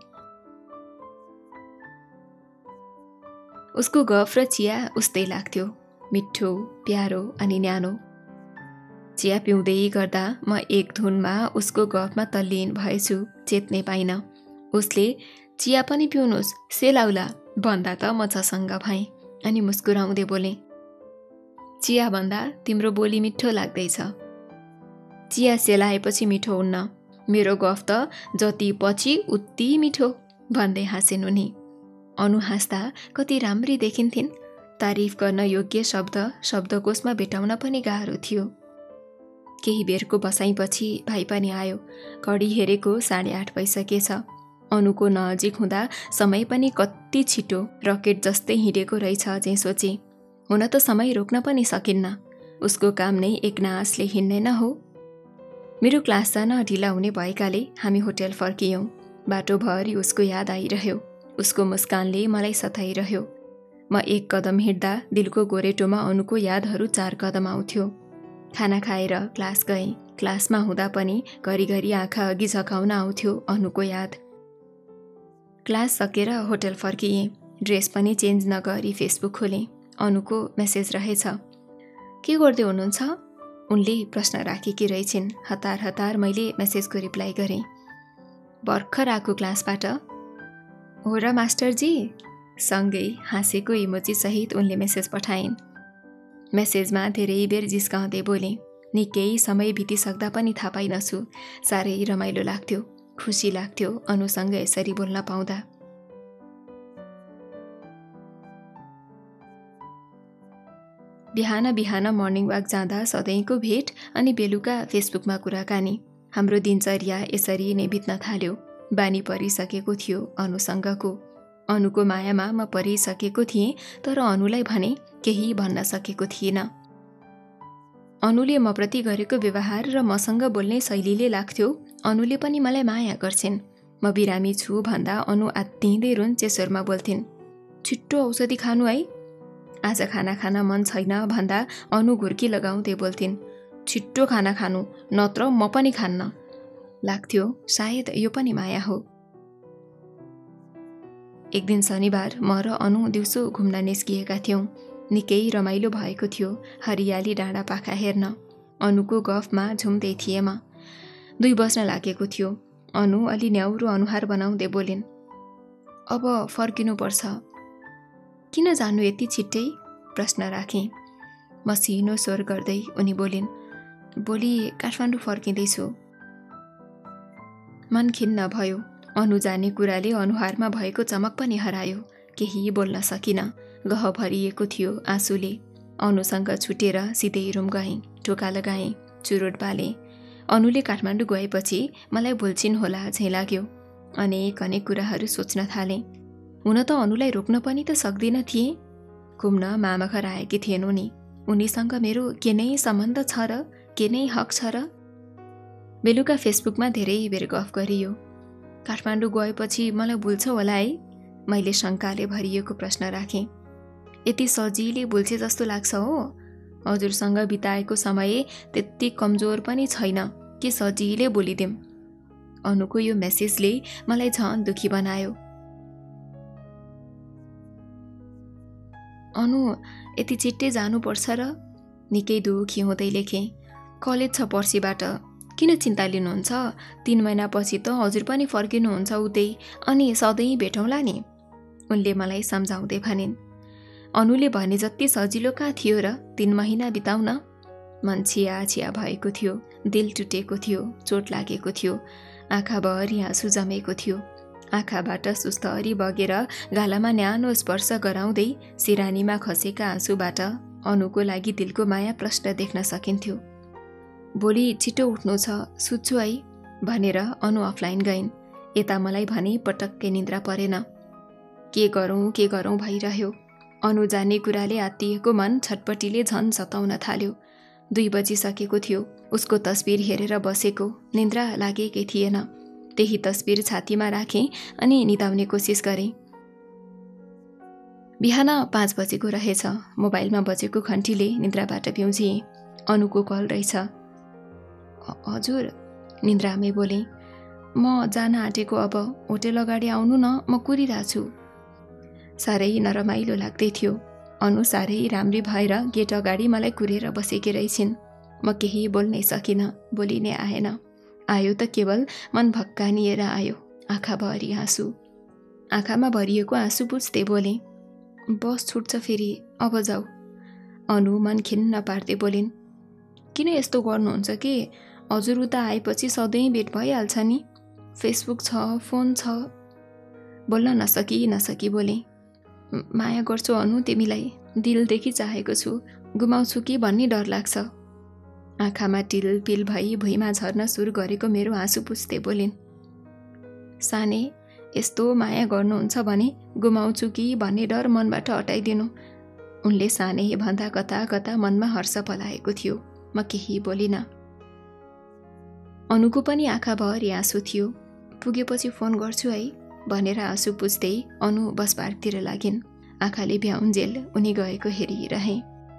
उसको गफ र चिया उस्तै लाग्थ्यो, मिठो, प्यारो अनि न्यानो। चिया पिउँदै गर्दा म एक धुनमा उसको गफमा तल्लीन भएछु, चेत्नै पाइन। उसले चिया पनि पिउनुहोस्, सेलाउला भन्दा त म झसङ्ग भएँ अनि मुस्कुराउँदै बोलेँ, चिया भन्दा तिम्रो बोली मिठो लाग्दैछ। चिया सेलाएपछि मिठो हुन्न, मेरो गफ त जति पछि उति मिठो, भन्दै हाँसिन् उनी। अनु हाँस्दा कति राम्री देखिन्थिन्। तारिफ गर्न योग्य शब्द शब्दकोशमा भेटाउन पनि गाह्रो थियो। केही बेरको बसाइपछि भाइ पनि आयो। घडी हेरेको 8:30 भइसकेछ। अनुको नजिक हुँदा समय पनि कति छिटो रकेट जस्तै हिँडेको रहेछ जे सोचे। हुन त समय रोक्न पनि सकिन्न, उसको काम नै एकनासले हिँड्ने न हो। मेरो क्लास जान ढिला हुने भएकाले हामी होटल फर्कियौँ। बाटोभरि उसको याद आइरह्यो। उसको मुस्कानले मलाई सताइरह्यो। म 1 कदम हिँड्दा दिलको गोरेटोमा अनुको यादहरू 4 कदम आउँथ्यो। खाना खाएर क्लास गएँ। क्लासमा हुँदा पनि घरिघरि आँखा अघि झकाउन आउँथ्यो अनुको याद। क्लास सकेर होटल फर्किएँ। ड्रेस पनि चेन्ज नगरी फेसबुक खोलेँ। अनुको मेसेज रहेछ। के गर्दै हुनुहुन्छ? उनले प्रश्न राखेकी रहेछिन्। हतार हतार मैले मेसेजको रिप्लाई गरेँ। भर्खर आएको क्लासबाट। हो र मास्टरजी? सँगै हाँसेको इमोजी सहित उनले मेसेज पठाइन्। मेसेजमा धेरै बेर जिस्काउँदै बोलेँ। निकै समय बितिसक्दा पनि थाहा पाइनछु। साह्रै रमाइलो लाग्थ्यो, खुसी लाग्थ्यो अनुसँग यसरी बोल्न पाउँदा। बिहान बिहान मर्निङ वाक जाँदा सधैँको भेट अनि बेलुका फेसबुकमा कुराकानी। हाम्रो दिनचर्या यसरी नै बित्न थाल्यो। बानी परिसकेको थियो अनुसँगको। अनुको मायामा म परिसकेको थिएँ, तर अनुलाई भने केही भन्न सकेको थिइनँ। अनुले म प्रति गरेको व्यवहार र मसँग बोल्ने शैलीले लाग्थ्यो अनुले पनि मलाई माया गर्छिन्। म बिरामी छु भन्दा अनु आत्तिँदै रुन्चे स्वरमा बोल्थिन्, छिट्टो औषधि खानु है। आज खाना खान मन छैन भन्दा अनु घुर्की लगाउँदै बोल्थिन्, छिट्टो खाना खानु, नत्र म पनि खान्न। लाग्थ्यो सायद यो पनि माया हो। एक दिन शनिबार म र अनु दिउँसो घुम्न निस्किएका थियौँ। निकै रमाइलो भएको थियो हरियाली डाँडा पाखा हेर्न। अनुको गफमा झुम्दै थिएँ म। 2 बज्न लागेको थियो। अनु अलि न्याउरो अनुहार बनाउँदै बोलिन्, अब फर्किनुपर्छ। किन जानु यति छिट्टै? प्रश्न राखेँ। मसिनो स्वर गर्दै उनी बोलिन्, भोलि काठमाडौँ फर्किँदैछु। मन खिन्न भयो। अनु जाने कुराले अनुहारमा भएको चमक पनि हरायो। केही बोल्न सकिन। गह भरिएको थियो आँसुले। अनुसँग छुटेर सिधै रुम गएँ। टोका लगाएँ, चुरोट बालेँ। अनुले काठमाडौँ गएपछि मलाई भुल्छिन् होला झैँ लाग्यो। अनेक कुराहरू सोच्न थालेँ। हुन त अनुलाई रोक्न पनि त सक्दिन थिएँ। घुम्न मामा घर आएकी थिएन उनी। उनीसँग मेरो के नै सम्बन्ध छ र, के नै हक छ र? बेलुका फेसबुकमा धेरै बेर गफ गरियो। काठमाडौँ गएपछि मलाई भुल्छ होला है? मैले शङ्काले भरिएको प्रश्न राखेँ। यति सजिलै भुल्छे जस्तो लाग्छ हो? हजुरसँग बिताएको समय त्यति कमजोर पनि छैन कि सजिलै बोलिदिउँ। अनुको यो मेसेजले मलाई झन् दुखी बनायो। अनु यति छिट्टै जानुपर्छ र? निकै दुखी हुँदै लेखेँ। कलेज छ पर्सिबाट, किन चिन्ता लिनुहुन्छ? 3 महिनापछि त हजुर पनि फर्किनुहुन्छ उतै, अनि सधैँ भेटौँला नि। उनले मलाई सम्झाउँदै भनिन्। अनुले भने जति सजिलो कहाँ थियो र 3 महिना बिताउन? मन छिया भएको थियो, दिल टुटेको थियो, चोट लागेको थियो, आँखाभरि आँसु जमेको थियो। आँखाबाट सुस्तरी बगेर गालामा न्यानो स्पर्श गराउँदै सिरानीमा खसेका आँसुबाट अनुको लागि दिलको माया प्रष्ट देख्न सकिन्थ्यो। भोलि छिटो उठ्नु छ, सुत्छु है भनेर अनु अफलाइन गइन्। यता मलाई भने पटक्कै निन्द्रा परेन। के गरौँ भइरह्यो। अनु जाने कुराले आत्तिएको मन छटपटीले झन् सताउन थाल्यो। 2 बजिसकेको थियो। उसको तस्बिर हेरेर बसेको, निन्द्रा लागेकै थिएन। त्यही तस्बिर छातीमा राखेँ अनि निदाउने कोसिस गरेँ। बिहान 5 बजेको रहेछ। मोबाइलमा बजेको घन्टीले निन्द्राबाट पिउजिएँ। अनुको कल रहेछ। हजुर, निन्द्रामै बोलेँ। म जान आँटेको, अब होटेल अगाडि आउनु न, म कुरिरहेको छु। साह्रै नरमाइलो लाग्दै थियो। अनु साह्रै राम्री भएर गेट अगाडि मलाई कुरेर बसेकी रहेछिन्। म केही बोल्नै सकिनँ, बोली नै आएन। आयो त केवल मन भक्कानिएर आयो, आँखाभरि आँसु। आँखामा भरिएको आँसु बुझ्दै बोलेँ, बस छुट्छ फेरि, अब जाऊ। अनु मन खिन्न पार्दै बोलिन्, किन यस्तो गर्नुहुन्छ कि? हजुर उता आएपछि सधैँ भेट भइहाल्छ नि, फेसबुक छ, फोन छ। बोल्न नसकी बोलेँ, माया गर्छु अनु तिमीलाई, दिलदेखि चाहेको छु, गुमाउँछु कि भन्ने डर लाग्छ। आँखामा टिल पिल भई भुइँमा झर्न सुरु गरेको मेरो आँसु पुस्दै बोलिन्, साने यस्तो माया गर्नुहुन्छ भने गुमाउँछु कि भन्ने डर मनबाट हटाइदिनु। उनले साने भन्दा कता मनमा हर्ष पलाएको थियो। म केही बोलिन। अनुको पनि आँखाभरि आँसु थियो। पुगेपछि फोन गर्छु है भनेर आँसु पुस्दै अनु बस पार्कतिर लागिन्। आँखाले भ्याउन्जेल उनी गएको हेरिरहे।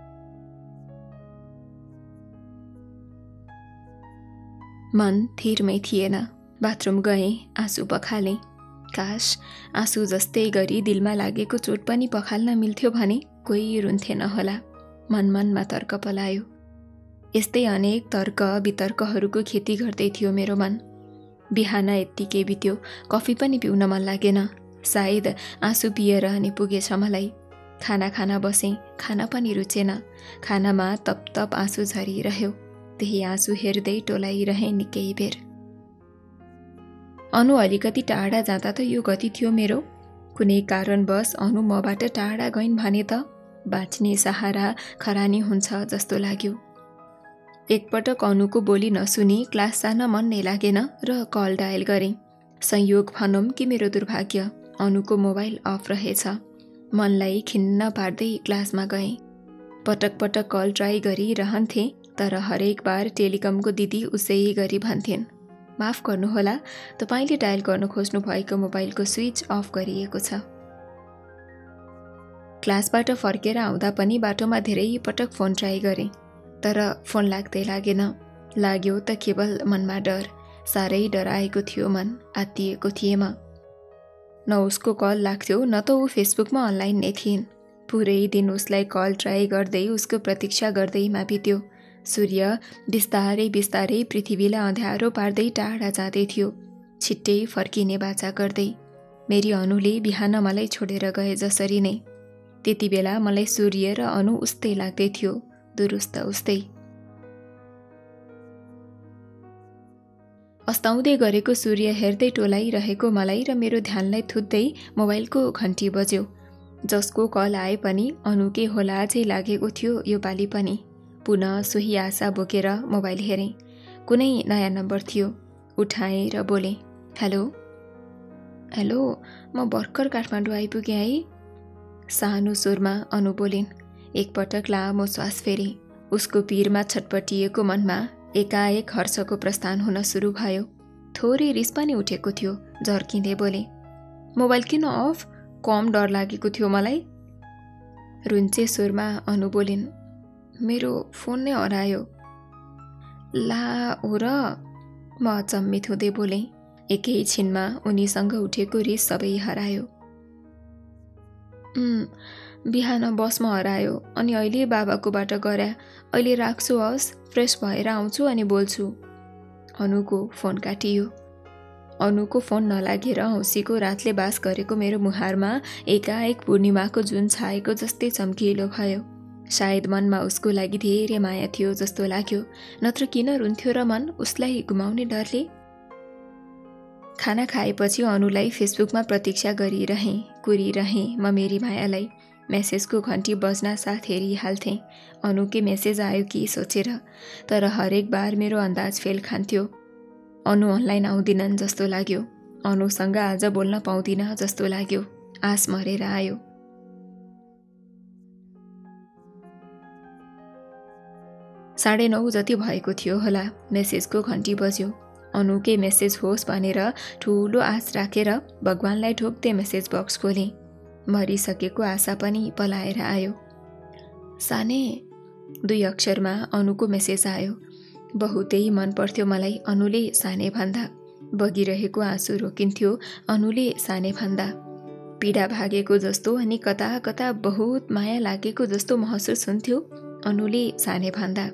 मन थिरमै थिएन। बाथरुम गएँ, आँसु पखालेँ। काश आँसु जस्तै गरी दिलमा लागेको चोट पनि पखाल्न मिल्थ्यो भने कोही रुन्थेन होला। मनमा तर्क पलायो। यस्तै अनेक तर्क वितर्कहरूको खेती गर्दै थियो मेरो मन। बिहान यत्तिकै बित्यो, कफी पनि पिउन मन लागेन। सायद आँसु पिएर अनि पुगेछ मलाई। खाना खान बसेँ, खाना पनि रुचेन। खानामा तप आँसु झरिरह्यो। त्यही आँसु हेर्दै टोलाइरहेँ निकै बेर। अनु अलिकति टाढा जाँदा त यो गति थियो मेरो। कुनै कारणवश अनु मबाट टाढा गइन् भने त बाँच्ने सहारा खरानी हुन्छ जस्तो लाग्यो। एकपटक अनुको बोली नसुनी क्लास जान मन नै लागेन र कल डायल गरेँ। संयोग भनौँ कि मेरो दुर्भाग्य, अनुको मोबाइल अफ रहेछ। मनलाई खिन्न पार्दै क्लासमा गएँ। पटक कल ट्राई गरिरहन्थेँ, तर हरेक बार टेलिकमको दिदी उसै गरी भन्थिन्, माफ गर्नुहोला, तपाईँले डायल गर्न खोज्नु भएको मोबाइलको स्विच अफ गरिएको छ। क्लासबाट फर्केर आउँदा पनि बाटोमा धेरै पटक फोन ट्राई गरेँ, तर फोन लाग्दै लागेन। लाग्यो त केवल मनमा डर। साह्रै डराएको थियो मन, आत्तिएको थिएँ म। न उसको कल लाग्थ्यो न त ऊ फेसबुकमा अनलाइन नै थिइन्। पुरै दिन उसलाई कल ट्राई गर्दै उसको प्रतीक्षा गर्दैमा बित्यो। सूर्य बिस्तारै बिस्तारै पृथ्वीलाई अँध्यारो पार्दै टाढा जाँदै थियो, छिट्टै फर्किने बाचा गर्दै। मेरी अनुले बिहान मलाई छोडेर गए जसरी नै। त्यति बेला मलाई सूर्य र अनु उस्तै लाग्दै थियो, दुरुस्त उस्तै। अस्ताउँदै गरेको सूर्य हेर्दै टोलाइरहेको मलाई र मेरो ध्यानलाई थुत्दै मोबाइलको घन्टी बज्यो। जसको कल आए पनि अनुकै होला चाहिँ लागेको थियो यो पालि पनि। पुनः सोही आशा बोकेर मोबाइल हेरेँ। कुनै नयाँ नम्बर थियो। उठाएँ र बोलेँ, हेलो हेलो, म भर्खर काठमाडौँ आइपुगेँ है। सानो स्वरमा अनु बोलिन्। एकपटक लामो श्वास फेरेँ। उसको पिरमा छटपटिएको मनमा एकाएक हर्षको प्रस्थान हुन सुरु भयो। थोरै रिस पनि उठेको थियो। झर्किँदै बोले, मोबाइल किन अफ? कम डर लागेको थियो मलाई। रुन्चे स्वरमा अनु बोलिन्, मेरो फोन नै हरायो। ला हो र? म अचम्मित हुँदै बोलेँ। एकैछिनमा उनीसँग उठेको रिस सबै हरायो। बिहान बसमा हरायो अनि अहिले बाबाकोबाट गरा। अहिले राख्छु, हस्, फ्रेस भएर आउँछु अनि बोल्छु। अनुको फोन काटियो। अनुको फोन नलागेर औँसीको रातले बास गरेको मेरो मुहारमा एकाएक पूर्णिमाको जुन छाएको जस्तै चम्किलो भयो। सायद मनमा उसको लागि धेरै माया थियो जस्तो लाग्यो, नत्र किन रुन्थ्यो र मन उसलाई गुमाउने डरले। खाना खाएपछि अनुलाई फेसबुकमा प्रतीक्षा गरिरहेँ, कुरिरहेँ म मेरी मायालाई। मेसेजको घन्टी बज्न साथ हेरिहाल्थेँ, अनुकै मेसेज आयो कि सोचेर। तर हरेक बार मेरो अन्दाज फेल खान्थ्यो। अनु अनलाइन आउँदिनन् जस्तो लाग्यो। अनुसँग आज बोल्न पाउँदिन जस्तो लाग्यो। आस मरेर आयो। साढे 9 जति भएको थियो होला। मेसेजको घन्टी बज्यो। अनुकै मेसेज होस् भनेर ठुलो आश राखेर भगवानलाई ठोक्दै मेसेज बक्स खोलेँ। मरिसकेको आशा पनि पलाएर आयो। साने 2 अक्षरमा अनुको मेसेज आयो। बहुतै मन पर्थ्यो मलाई अनुले साने भन्दा। बगिरहेको आँसु रोकिन्थ्यो अनुले साने भन्दा। पीडा भागेको जस्तो अनि कता कता बहुत माया लागेको जस्तो महसुस हुन्थ्यो अनुले साने भन्दा।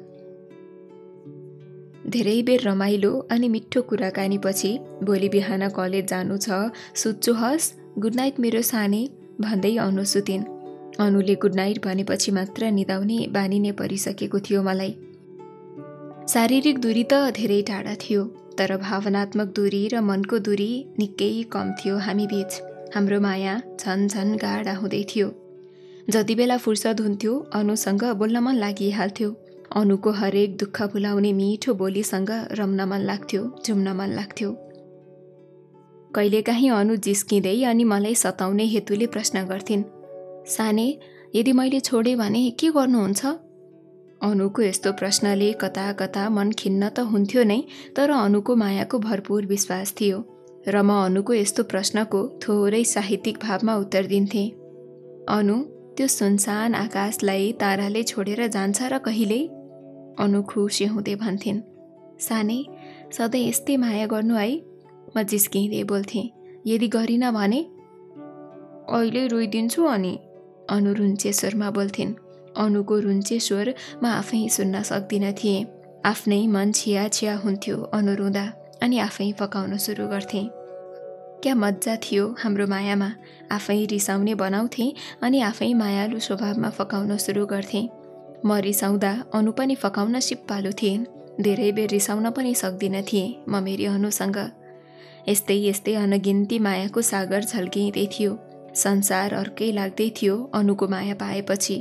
धेरै बेर रमाइलो अनि मिठो कुराकानी पछि भोलि बिहान कलेज जानु छ, सुत्छु हस्, गुड नाइट मेरो साने भन्दै अनु सुतिन्। अनुले गुड नाइट भनेपछि मात्र निदाउने बानी नै परिसकेको थियो मलाई। शारीरिक दूरी त धेरै टाढा थियो, तर भावनात्मक दूरी र मनको दूरी निकै कम थियो हामी बीच। हाम्रो माया झन झन गाढा हुँदै थियो। जति बेला फुर्सद हुन्थ्यो अनुसँग बोल्न मन लागिहाल्थ्यो। अनुको हरेक दुःख भुलाउने मिठो बोलीसँग रम्न मन लाग्थ्यो, झुम्न मन लाग्थ्यो। कहिलेकाहीँ अनु जिस्किँदै अनि मलाई सताउने हेतुले प्रश्न गर्थिन्, साने, यदि मैले छोडेँ भने के गर्नुहुन्छ? अनुको यस्तो प्रश्नले कता कता मन खिन्न त हुन्थ्यो नै, तर अनुको मायाको भरपूर विश्वास थियो र म अनुको यस्तो प्रश्नको थोरै साहित्यिक भावमा उत्तर दिन्थेँ। अनु, त्यो सुनसान आकाशलाई ताराले छोडेर जान्छ र कहिल्यै? अनु खुसी हुँदै भन्थिन्, साने, सधैँ यस्तै माया गर्नु है? म जिस्किँदै बोल्थेँ, यदि गरिन भने? अहिले रोइदिन्छु अनि। अनु रुन्चे स्वरमा बोल्थिन्। अनुको रुन्चे स्वर म आफै सुन्न सक्दिन थिएँ। आफ्नै मन छिया छिया हुन्थ्यो अनु रुँदा अनि आफै फकाउन सुरु गर्थेँ। क्या मजा थियो हाम्रो मायामा। आफै रिसाउने बनाउँथेँ अनि आफै मायालु स्वभावमा फकाउन सुरु गर्थेँ। म रिसाउँदा अनु पनि फकाउन सिप्पालु थिइन्। धेरै बेर रिसाउन पनि सक्दिन थिएँ म मेरी अनुसँग। यस्तै यस्तै अनगिन्ती मायाको सागर झल्किँदै थियो। संसार अर्कै लाग्दै थियो अनुको माया पाएपछि।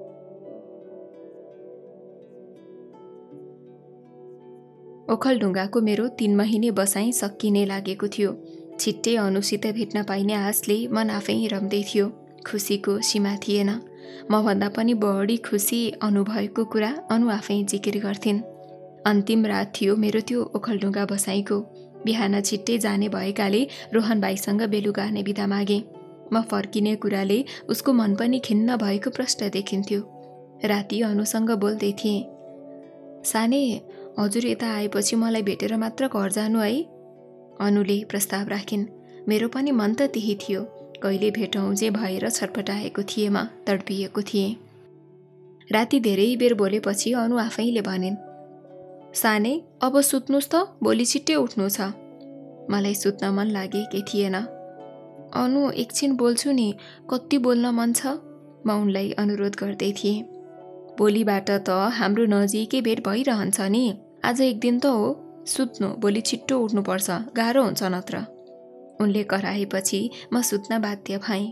ओखलढुङ्गाको मेरो 3 महिने बसाइ सकिने लागेको थियो। छिट्टै अनुसित भेट्न पाइने आशले मन आफै रम्दै थियो। खुसीको सीमा थिएन। मभन्दा पनि बढी खुसी अनु भएको कुरा अनु आफै जिकिर गर्थिन्। अन्तिम रात थियो मेरो त्यो ओखलढुङ्गा बसाइको। बिहान छिट्टै जाने भएकाले रोहन भाइसँग बेलुका नै बिदा मागेँ। म फर्किने कुराले उसको मन पनि खिन्न भएको प्रष्ट देखिन्थ्यो। राति अनुसँग बोल्दै थिएँ, साने, हजुर यता आएपछि मलाई भेटेर मात्र घर जानु है? अनुले प्रस्ताव राखिन्। मेरो पनि मन त त्यही थियो। कहिले भेटौँ जे भएर छटपटाएको थिएँ, म तडपिएको थिएँ। राति धेरै बेर बोलेपछि अनु आफैले भनिन्, साने अब सुत्नुस् त, भोलि छिट्टै उठ्नु छ। मलाई सुत्न मन लागेकै थिएन। अनु एकछिन बोल्छु नि, कति बोल्न मन छ, म उनलाई अनुरोध गर्दै थिएँ। भोलिबाट त हाम्रो नजिकै भेट भइरहन्छ नि, आज एक दिन त हो, सुत्नु, भोलि छिट्टो उठ्नुपर्छ, गाह्रो हुन्छ नत्र। उनले कराएपछि म सुत्न बाध्य भएँ।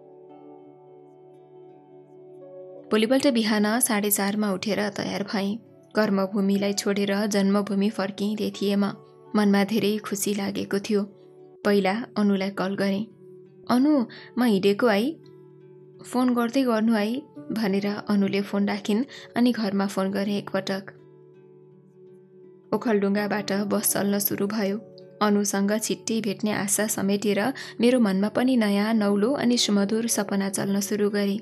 भोलिपल्ट बिहान 4:30 उठेर तयार भएँ। कर्मभूमिलाई छोडेर जन्मभूमि फर्किँदै थिएँ म। मनमा धेरै खुसी लागेको थियो। पहिला अनुलाई कल गरेँ। अनु, म हिँडेको है, फोन गर्दै गर्नु है भनेर अनुले फोन राखिन् अनि घरमा फोन गरेँ एकपटक। ओखलढुङ्गाबाट बस चल्न सुरु भयो। अनुसँग छिट्टै भेट्ने आशा समेटेर मेरो मनमा पनि नयाँ, नौलो अनि सुमधुर सपना चल्न सुरु गरे।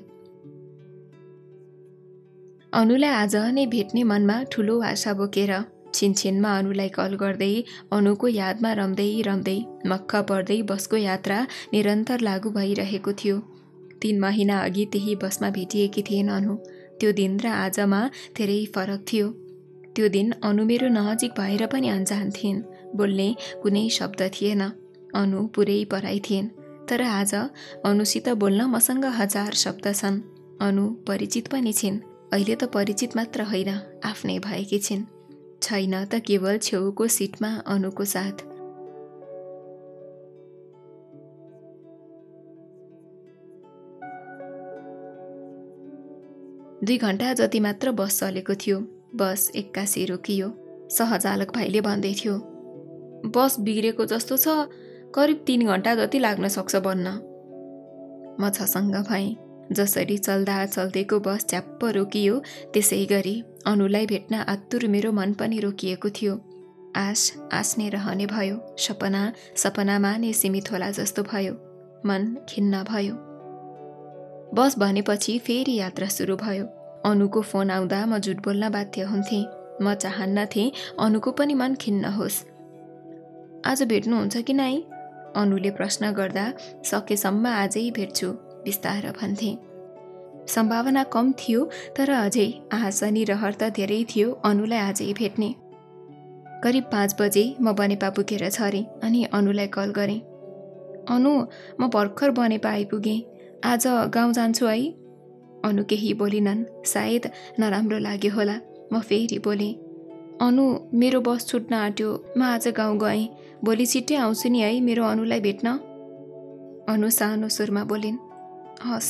अनुलाई आज नै भेट्ने मनमा ठुलो आशा बोकेर छिनछिनमा अनुलाई कल गर्दै अनुको यादमा रम्दै रम्दै मक्ख पर्दै बसको यात्रा निरन्तर लागू भइरहेको थियो। 3 महिना अघि त्यही बसमा भेटिएकी थिइन् अनु। त्यो दिन र आजमा धेरै फरक थियो। त्यो दिन अनु मेरो नजिक भएर पनि अनजान थिइन्। बोल्ने कुनै शब्द थिएन। अनु पुरै पराई थिइन्। तर आज अनुसित बोल्न मसँग 1000 शब्द छन्। अनु परिचित पनि छिन्। अहिले त परिचित मात्र होइन, आफ्नै भएकी छिन्। छैन त केवल छेउको सिटमा अनुको साथ। दुई घण्टा जति मात्र बस चलेको थियो। बस एक्कासी रोकियो। सहचालक भाइले भन्दै थियो, बस बिग्रेको जस्तो छ, करिब 3 घण्टा जति लाग्न सक्छ बन्न। म छसँग भएँ। जसरी चल्दा चल्दैको बस च्याप्प रोकियो, त्यसै गरी अनुलाई भेट्न आतुर मेरो मन पनि रोकिएको थियो। आश नै रहने भयो। सपना सपनामा नै सीमित होला जस्तो भयो। मन खिन्न भयो। बस भनेपछि फेरि यात्रा सुरु भयो। अनुको फोन आउँदा म झुट बोल्न बाध्य हुन्थेँ। म चाहन्नथेँ अनुको पनि मन खिन्न होस्। आज भेट्नुहुन्छ कि नै? अनुले प्रश्न गर्दा सकेसम्म आजै भेट्छु बिस्तार भन्थे। सम्भावना कम थियो, तर अझै आशा नि रहर त धेरै थियो अनुलाई आजै भेट्ने। करिब 5 बजे म बनेपा पुगेर झरेँ अनि अनुलाई कल गरेँ। अनु, म भर्खर बनेपा आइपुगेँ, आज गाउँ जान्छु है। अनु केही बोलिनन्। सायद नराम्रो लाग्यो होला। म फेरि बोलेँ, अनु, मेरो बस छुट्न आँट्यो, म आज गाउँ गएँ, भोलि छिट्टै आउँछु नि है मेरो अनुलाई भेट्न। अनु सानो स्वरमा बोलिन्, हस्।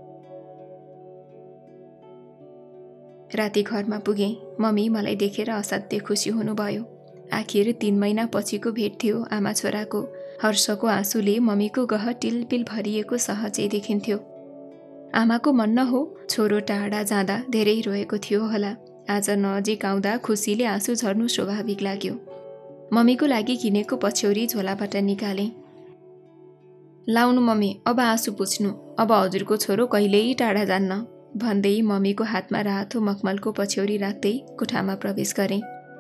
राति घरमा पुगेँ। मम्मी मलाई देखेर असाध्यै खुसी हुनुभयो। आखिर 3 महिना पछिको भेट थियो आमा छोराको। हर्षको आँसुले मम्मीको गह टिलपिल भरिएको सहजै देखिन्थ्यो। आमाको मन न हो, छोरो टाढा जाँदा धेरै रोएको थियो होला। आज नजिक आउँदा खुसीले आँसु झर्नु स्वाभाविक लाग्यो। मम्मीको लागि किनेको पछ्यौरी झोलाबाट निकालेँ। लाउनु मम्मी, अब आँसु पुछ्नु, अब हजुरको छोरो कहिल्यै टाढा जान्न भन्दै मम्मीको हातमा रातो मखमलको पछ्यौरी राख्दै कोठामा प्रवेश गरेँ।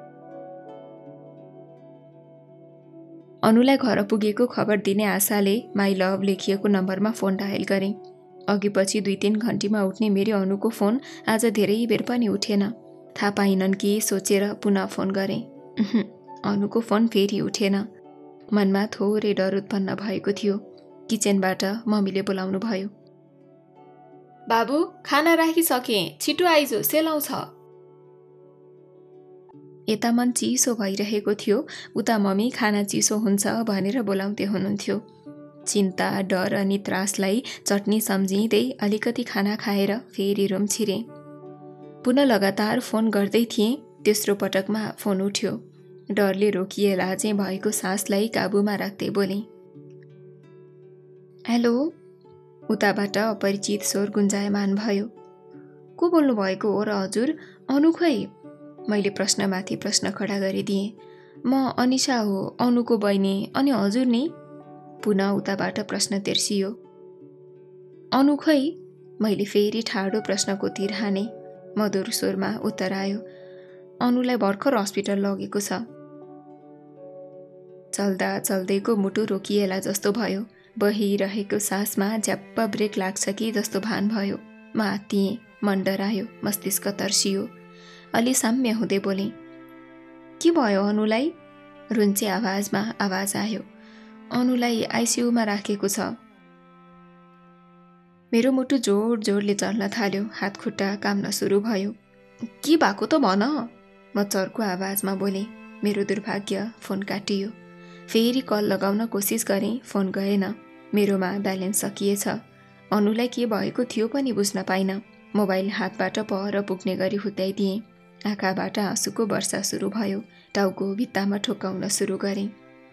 अनुलाई घर पुगेको खबर दिने आशाले माई लभ लेखिएको नम्बरमा फोन डायल गरेँ। अघि पछि 2-3 घन्टीमा उठ्ने मेरो अनुको फोन आज धेरै बेर पनि उठेन। थाहा पाइनन् कि सोचेर पुनः फोन गरेँ। अनुको फोन फेरि उठेन। मनमा थोरै डर उत्पन्न भएको थियो। किचनबाट मम्मीले बोलाउनु भयो। बाबु, खाना राखिसकेँ, छिटो आइजो, सेलाउँछ। यता मन चिसो भइरहेको थियो, उता मम्मी खाना चिसो हुन्छ भनेर बोलाउँदै हुनुहुन्थ्यो। चिन्ता, डर अनि त्रासलाई चटनी सम्झिँदै अलिकति खाना खाएर फेरि रुम छिरेँ। पुनः लगातार फोन गर्दै थिएँ। तेस्रो पटकमा फोन उठ्यो। डरले रोकिएला चाहिँ भएको सासलाई काबुमा राख्दै बोलेँ, हेलो। उताबाट अपरिचित स्वर गुन्जायमान भयो। को बोल्नु भएको हो र हजुर? अनु खोइ? मैले प्रश्नमाथि प्रश्न खडा गरिदिएँ। म अनिशा हो, अनुको बहिनी। अनि हजुर नि? पुनः उताबाट प्रश्न तेर्सियो। अनु खोइ? मैले फेरि ठाडो प्रश्नको तीर हाने। मधुर स्वरमा उत्तर आयो, अनुलाई भर्खर हस्पिटल लगेको छ। चल्दा चल्दैको मुटु रोकिएला जस्तो भयो। बहिरहेको सासमा झ्याप्प ब्रेक लाग्छ कि जस्तो भान भयो। म आत्तिएँ, मन डरायो, मस्तिष्क तर्सियो। अलि साम्य हुँदै बोलेँ, के भयो अनुलाई? रुन्चे आवाजमा आवाज आयो, अनुलाई आइसियुमा राखेको छ। मेरो मुटु जोड जोडले चल्न थाल्यो, हात खुट्टा काम्न सुरु भयो। के भएको त भन, म चर्को आवाजमा बोलेँ। मेरो दुर्भाग्य, फोन काटियो। फेरि कल लगाउन कोसिस गरेँ, फोन गएन। मेरोमा ब्यालेन्स सकिएछ। अनुलाई के भएको थियो पनि बुझ्न पाइनँ। मोबाइल हातबाट पर पुग्ने गरी हुत्याइदिएँ। आँखाबाट आँसुको वर्षा सुरु भयो। टाउको भित्तामा ठोक्काउन सुरु गरेँ।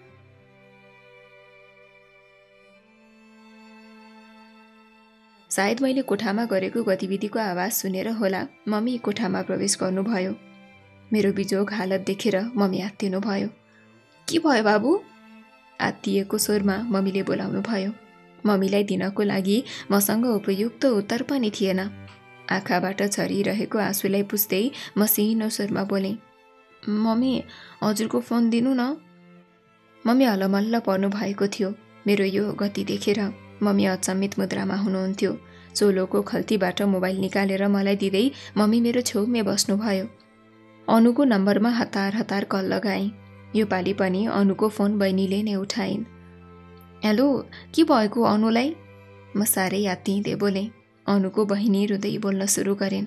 सायद मैले कोठामा गरेको गतिविधिको आवाज सुनेर होला मम्मी कोठामा प्रवेश गर्नुभयो। मेरो बिजोग हालत देखेर मम्मी आत्तिनु भयो। के भयो बाबु? आत्तिएको स्वरमा मम्मीले बोलाउनु भयो। मम्मीलाई दिनको लागि मसँग उपयुक्त उत्तर पनि थिएन। आँखाबाट झरिरहेको आँसुलाई पुस्दै मसिनो स्वरमा बोलेँ, मम्मी हजुरको फोन दिनु न। मम्मी हलमल्ल पर्नु भएको थियो। मेरो यो गति देखेर मम्मी अचम्मित मुद्रामा हुनुहुन्थ्यो। चोलोको खल्तीबाट मोबाइल निकालेर मलाई दिँदै मम्मी मेरो छेउमै बस्नुभयो। अनुको नम्बरमा हतार हतार कल लगाएँ। यो पालि पनि अनुको फोन बहिनीले नै उठाइन्। हेलो, के भएको अनुलाई? म साह्रै आत्तिँदै बोलेँ। अनुको बहिनी रुँदै बोल्न सुरु गरिन्।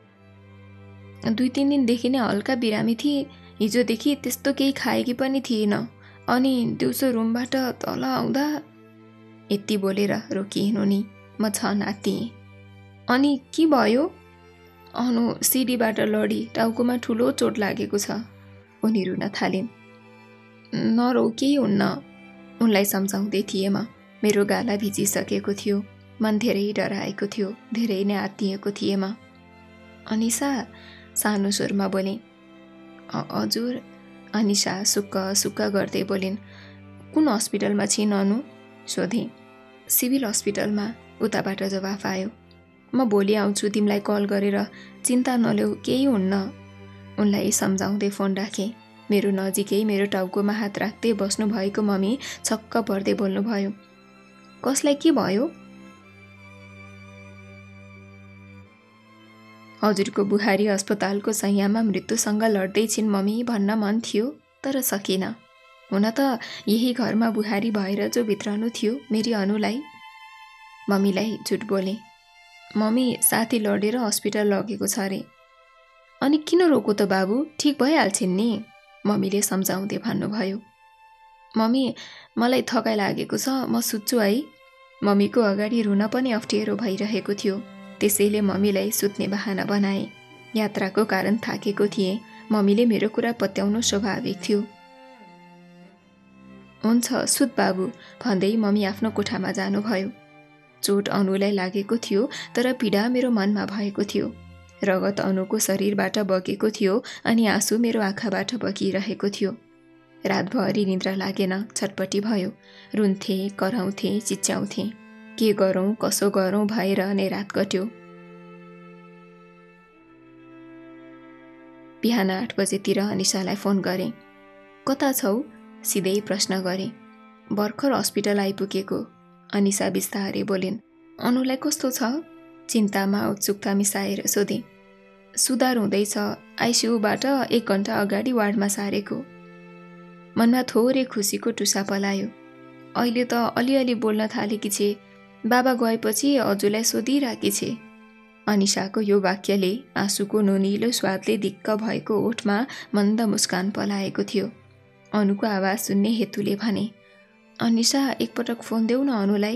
2-3 दिनदेखि नै हल्का बिरामी थिए। हिजोदेखि त्यस्तो केही खाएकी पनि थिएन। अनि दिउँसो रुमबाट तल आउँदा यति बोलेर रोकिइन् उनी। म झन् आत्तिएँ। अनि के भयो? अनु सिडीबाट लडी टाउकोमा ठुलो चोट लागेको छ। उनी रुन थालिन्। नरो, केही हुन्न। उनलाई सम्झाउँदै थिएँ म। मेरो गाला भिजिसकेको थियो। मन धेरै डराएको थियो। धेरै नै आत्तिएको थिएँ म। अनिसा, सानो स्वरमा बोलेँ। हजुर। अनिसा सुक्क सुक्क गर्दै बोलिन्। कुन हस्पिटलमा छिन् अनु? सोधेँ। सिभिल हस्पिटलमा, उताबाट जवाफ आयो। म भोलि आउँछु, तिमीलाई कल गरेर चिन्ता नलेऊ, केही हुन्न। उनलाई सम्झाउँदै फोन राखेँ। मेरो नजिकै मेरो टाउकोमा हात राख्दै बस्नु भएको मम्मी छक्क पर्दै बोल्नुभयो। कसलाई के भयो? हजुरको बुहारी अस्पतालको सैयामा मृत्युसँग लड्दै छिन् मम्मी भन्न मन थियो, तर सकिन। हुन त यही घरमा बुहारी भएर जो भित्रनु थियो मेरी अनुलाई। मम्मीलाई झुट बोलेँ। मम्मी साथी लडेर हस्पिटल लगेको छ अरे। अनि किन रोको त बाबु, ठिक भइहाल्छिन् नि, मम्मीले सम्झाउँदै भन्नुभयो। मम्मी मलाई थकाइ लागेको छ, म सुत्छु है। मम्मीको अगाडि रुन पनि अप्ठ्यारो भइरहेको थियो। त्यसैले मम्मीलाई सुत्ने बहाना बनाएँ। यात्राको कारण थाकेको थिएँ। मम्मीले मेरो कुरा पत्याउनु स्वाभाविक थियो। हुन्छ सुत बाबु भन्दै मम्मी आफ्नो कोठामा जानुभयो। चोट अनुलाई लागेको थियो, तर पीडा मेरो मनमा भएको थियो। रगत अनुको शरीरबाट बगेको थियो अनि आँसु मेरो आँखाबाट बगिरहेको थियो। रातभरि निद्रा लागेन, छटपटी भयो। रुन्थे, कराउँथे, चिच्याउँथे। के गरौँ कसो गरौँ भएर नै रात कट्यो। बिहान 8 बजेतिर अनिसालाई फोन गरेँ। कता छौ? सिधै प्रश्न गरेँ। भर्खर हस्पिटल आइपुगेको, अनिसा बिस्तारै बोलिन्। अनुलाई कस्तो छ? चिन्तामा उत्सुकता मिसाएर सोधेँ। सुधार हुँदैछ, आइसियुबाट 1 घण्टा अगाडि वार्डमा सारेको। मनमा थोरै खुसीको टुसा पलायो। अहिले त अलिअलि बोल्न थालेकी छे। बाबा गएपछि हजुरलाई सोधिराकी छे। अनिसाको यो वाक्यले आँसुको नुनिलो स्वादले दिक्क भएको ओठमा मन्द मुस्कान पलाएको थियो। अनुको आवाज सुन्ने हेतुले भने, अनिसा एकपटक फोन देऊ न अनुलाई।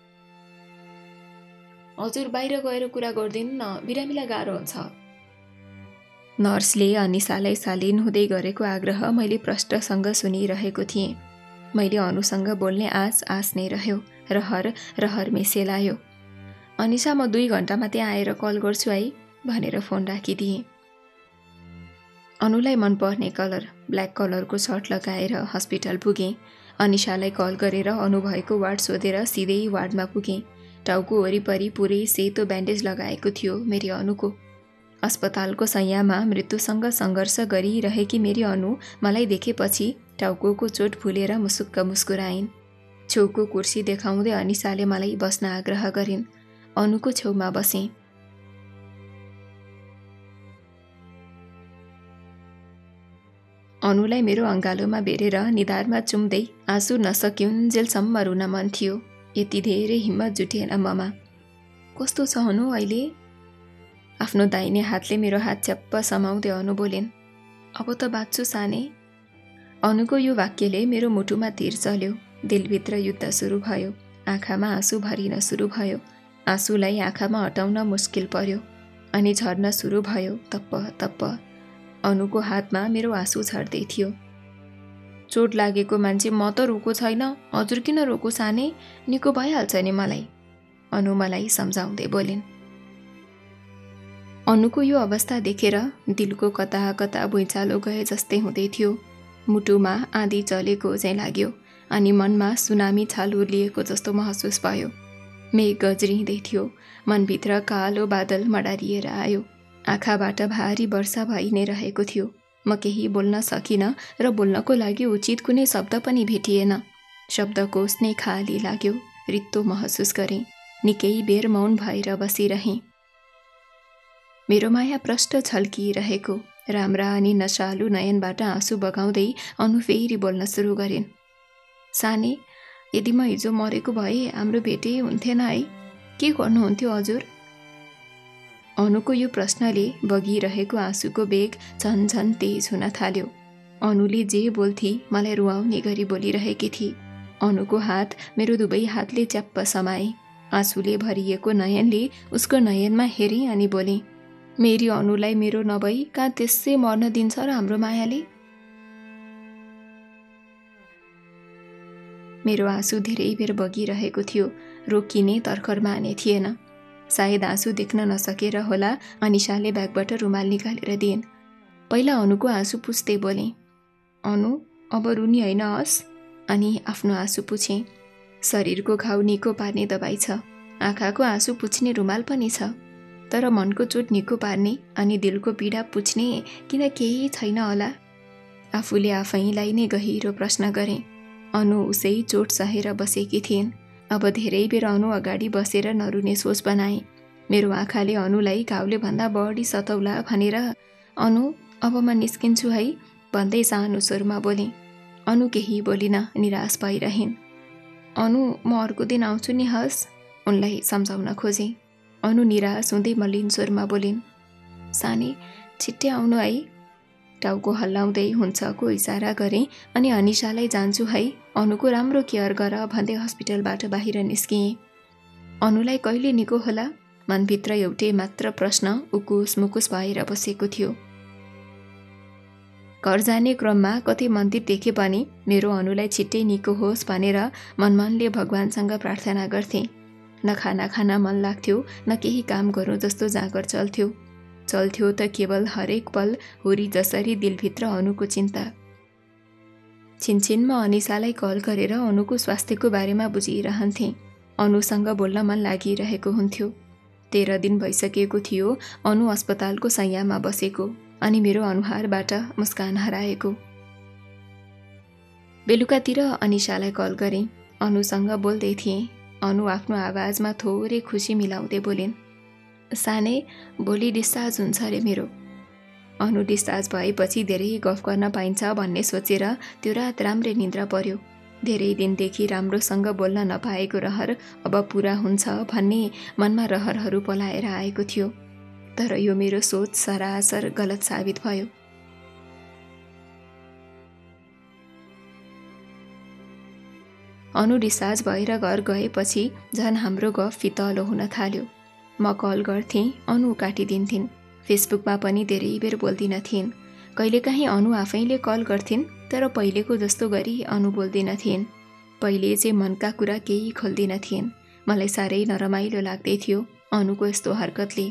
हजुर बाहिर गएर कुरा गर्दिनु न, बिरामीलाई गाह्रो हुन्छ। नर्सले अनिसालाई शालीन हुँदै गरेको आग्रह मैले प्रष्टसँग सुनिरहेको थिएँ। मैले अनुसँग बोल्ने आश नै रह्यो। रहर मेसेलायो। अनिसा म 2 घण्टामा त्यहाँ आएर कल गर्छु है भनेर फोन राखिदिएँ। अनुलाई मनपर्ने कलर ब्ल्याक कलरको सर्ट लगाएर हस्पिटल पुगेँ। अनिसालाई कल गरेर अनु भएको वार्ड सोधेर सिधै वार्डमा पुगेँ। टाउको वरिपरि पुरै सेतो ब्यान्डेज लगाएको थियो मेरी अनुको। अस्पतालको सैयामा मृत्युसँग सङ्घर्ष गरिरहेकी मेरी अनु मलाई देखेपछि टाउको चोट भुलेर मुसुक्क मुस्कुराइन्। छेउको कुर्सी देखाउँदै अनिसाले मलाई बस्न आग्रह गरिन्। अनुको छेउमा बसेँ। अनुलाई मेरो अङ्गालोमा बेरेर निधारमा चुम्दै आँसु नसकिउन्जेलसम्म रुन मन थियो। यति धेरै हिम्मत जुटेन ममा। कस्तो छ अनु अहिले? आफ्नो दाहिने हातले मेरो हात च्याप्प समाउँदै अनु बोलिन्। अब त बाँच्छु साने। अनुको यो वाक्यले मेरो मुटुमा तीर चल्यो। दिलभित्र युद्ध सुरु भयो। आँखामा आँसु भरिन सुरु भयो। आँसुलाई आँखामा हटाउन मुस्किल पर्यो। अनि झर्न सुरु भयो तप्प तप्प। अनुको हातमा मेरो आँसु झर्दै थियो। चोट लागेको मान्छे म त रोको छैन, हजुर किन रोको साने? निको भइहाल्छ नि मलाई। अनु मलाई सम्झाउँदै बोलिन्। अनुको यो अवस्था देखेर दिलको कता कता भुइँचालो गए जस्तै हुँदै थियो। मुटुमा आँधी चलेको चाहिँ लाग्यो अनि मनमा सुनामी छाल उर्लिएको जस्तो महसुस भयो। मेघ गज्रिँदै थियो। मनभित्र कालो बादल मडारिएर आयो। आँखाबाट भारी वर्षा भइ नै रहेको थियो। म केही बोल्न सकिनँ र बोल्नको लागि उचित कुनै शब्द पनि भेटिएन। शब्दकोश नै खाली लाग्यो। रित्तो महसुस गरेँ। निकै बेर मौन भएर बसिरहेँ। मेरो माया प्रष्ट छल्किरहेको राम्रा अनि नशालु नयनबाट आँसु बगाउँदै अनु फेरि बोल्न सुरु गरिन्। साने, यदि म हिजो मरेको भए हाम्रो भेटै हुन्थेन है? के गर्नुहुन्थ्यो हजुर? अनुको यो प्रश्नले बगिरहेको आँसुको बेग झन तेज हुन थाल्यो। अनुले जे बोल्थी मलाई रुवाउने गरी बोलिरहेकी थिए। अनुको हात मेरो दुवै हातले च्याप्प समाए। आँसुले भरिएको नयनले उसको नयनमा हेरेँ अनि बोलेँ, मेरी अनुलाई मेरो नभई कहाँ त्यसै मर्न दिन्छ र हाम्रो मायाले? मेरो आँसु धेरै बेर बगिरहेको थियो। रोकिने तर्खर माने थिएन। सायद आँसु देख्न नसकेर होला अनिसाले ब्यागबाट रुमाल निकालेर दिइन्। पहिला अनुको आँसु पुस्दै बोलेँ, अनु अब रुनी होइन हस्? अनि आफ्नो आँसु पुछेँ। शरीरको घाउ निको पार्ने दबाई छ। आँखाको आँसु पुछ्ने रुमाल पनि छ। तर मनको चोट निको पार्ने अनि दिलको पीडा पुछ्ने किन केही छैन होला? आफूले आफैलाई नै गहिरो प्रश्न गरेँ। अनु उसै चोट सहेर बसेकी थिइन्। अब धेरै बेर अनु अगाडि बसेर नरुने सोच बनाए। मेरो आँखाले अनुलाई घाउले भन्दा बढी सताउला भनेर अनु अब म निस्किन्छु है भन्दै सानो स्वरमा बोलेँ। अनु केही बोलिन, निराश भइरहन्। अनु म अर्को दिन आउँछु नि हस्? उनलाई सम्झाउन खोजेँ। अनु निराश हुँदै मलिन स्वरमा बोलिन्, साने छिट्टै आउनु है? टाउको हल्लाउँदै हुन्छको इसारा गरेँ अनि अनिसालाई जान्छु है, अनुको राम्रो केयर गर भन्दै हस्पिटलबाट बाहिर निस्किएँ। अनुलाई कहिले निको होला? मनभित्र एउटै मात्र प्रश्न उकुस मुकुस भएर बसेको थियो। घर जाने क्रममा कतै मन्दिर देखे पनि मेरो अनुलाई छिट्टै निको होस् भनेर मनले भगवानसँग प्रार्थना गर्थेँ। न खाना खान मन लाग्थ्यो, न केही काम गरौँ जस्तो जाँगर चल्थ्यो त केवल हरेक पल हुरी जसरी दिलभित्र अनुको चिन्ता। छिनछिनमा अनिसालाई कल गरेर अनुको स्वास्थ्यको बारेमा बुझिरहन्थेँ। अनुसँग बोल्न मन लागिरहेको हुन्थ्यो। 13 दिन भइसकेको थियो अनु अस्पतालको शैय्यामा बसेको अनि मेरो अनुहारबाट मुस्कान हराएको। बेलुकातिर अनिसालाई कल गरेँ। अनुसँग बोल्दै थिएँ। अनु आफ्नो आवाजमा थोरै खुसी मिलाउँदै बोलिन्, साने भोलि डिस्चार्ज हुन्छ अरे मेरो। अनु डिस्चार्ज भएपछि धेरै गफ गर्न पाइन्छ भन्ने सोचेर त्यो रात राम्रै निद्रा पर्यो। धेरै दिनदेखि राम्रोसँग बोल्न नपाएको रहर अब पुरा हुन्छ भन्ने मनमा रहरहरू पलाएर आएको थियो। तर यो मेरो सोच सरासर गलत साबित भयो। अनु डिस्चार्ज भएर घर गएपछि झन् हाम्रो गफ फितलो हुन थाल्यो। म कल गर्थेँ, अनु काटिदिन्थिन्। फेसबुकमा पनि धेरै बेर बोल्दिन थिइन्। कहिलेकाहीँ अनु आफैले कल गर्थिन्, तर पहिलेको जस्तो गरी अनु बोल्दिन थिइन्। पहिले चाहिँ मनका कुरा केही खोल्दिन थिइन्। मलाई साह्रै नरमाइलो लाग्दै थियो अनुको यस्तो हरकतले।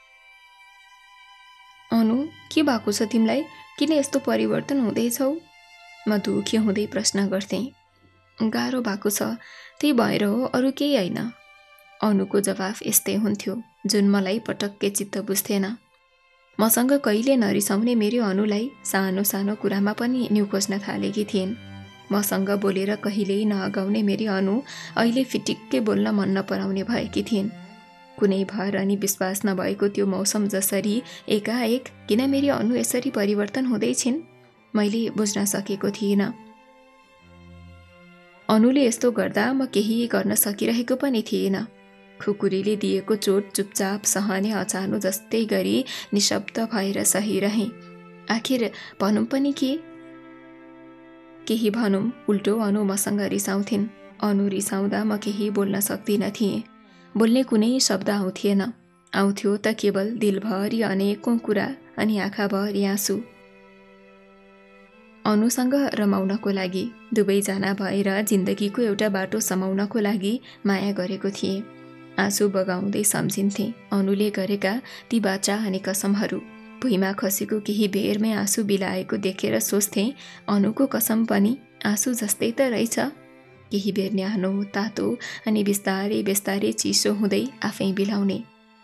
अनु के भएको छ तिमीलाई? किन यस्तो परिवर्तन हुँदैछौ? म दुःखी हुँदै प्रश्न गर्थेँ। गाह्रो भएको छ, त्यही भएर हो, अरू केही होइन। अनुको जवाफ यस्तै हुन्थ्यो जुन मलाई पटक्कै चित्त बुझ्थेन। मसँग कहिले नरिसाउने मेरो अनुलाई सानो सानो कुरामा पनि न्यु खोज्न थालेकी थिइन्। मसँग बोलेर कहिल्यै नअगाउने मेरी अनु अहिले फिटिक्कै बोल्न मन नपराउने भएकी थिइन्। कुनै भर अनि विश्वास नभएको त्यो मौसम जसरी एकाएक किन मेरी अनु यसरी परिवर्तन हुँदैछिन् मैले बुझ्न सकेको थिइनँ। अनुले यस्तो गर्दा म केही गर्न सकिरहेको पनि थिइनँ। खुकुरीले दिएको चोट चुपचाप सहने अचानो जस्तै गरी निशब्द भएर सहिरहेँ। आखिर भनौँ पनि के? केही भनौँ उल्टो अनु मसँग रिसाउँथिन्। अनु रिसाउँदा म केही बोल्न सक्दिन थिएँ। बोल्ने कुनै शब्द आउँथ्यो त केवल दिलभरि अनेकौं कुरा अनि आँखाभरि आँसु। अनुसँग रमाउनको लागि दुवैजना भएर जिन्दगीको एउटा बाटो समाउनको लागि माया गरेको थिएँ। आँसु बगाउँदै सम्झिन्थे अनुले गरेका ती बाचा अनि कसमहरू। भुइँमा खसेको केही बेरमै आँसु बिलाएको देखेर सोच्थे अनुको कसम पनि आँसु जस्तै त रहेछ। केही बेर न्यानो तातो अनि बिस्तारै बिस्तारै चिसो हुँदै आफै बिलाउने।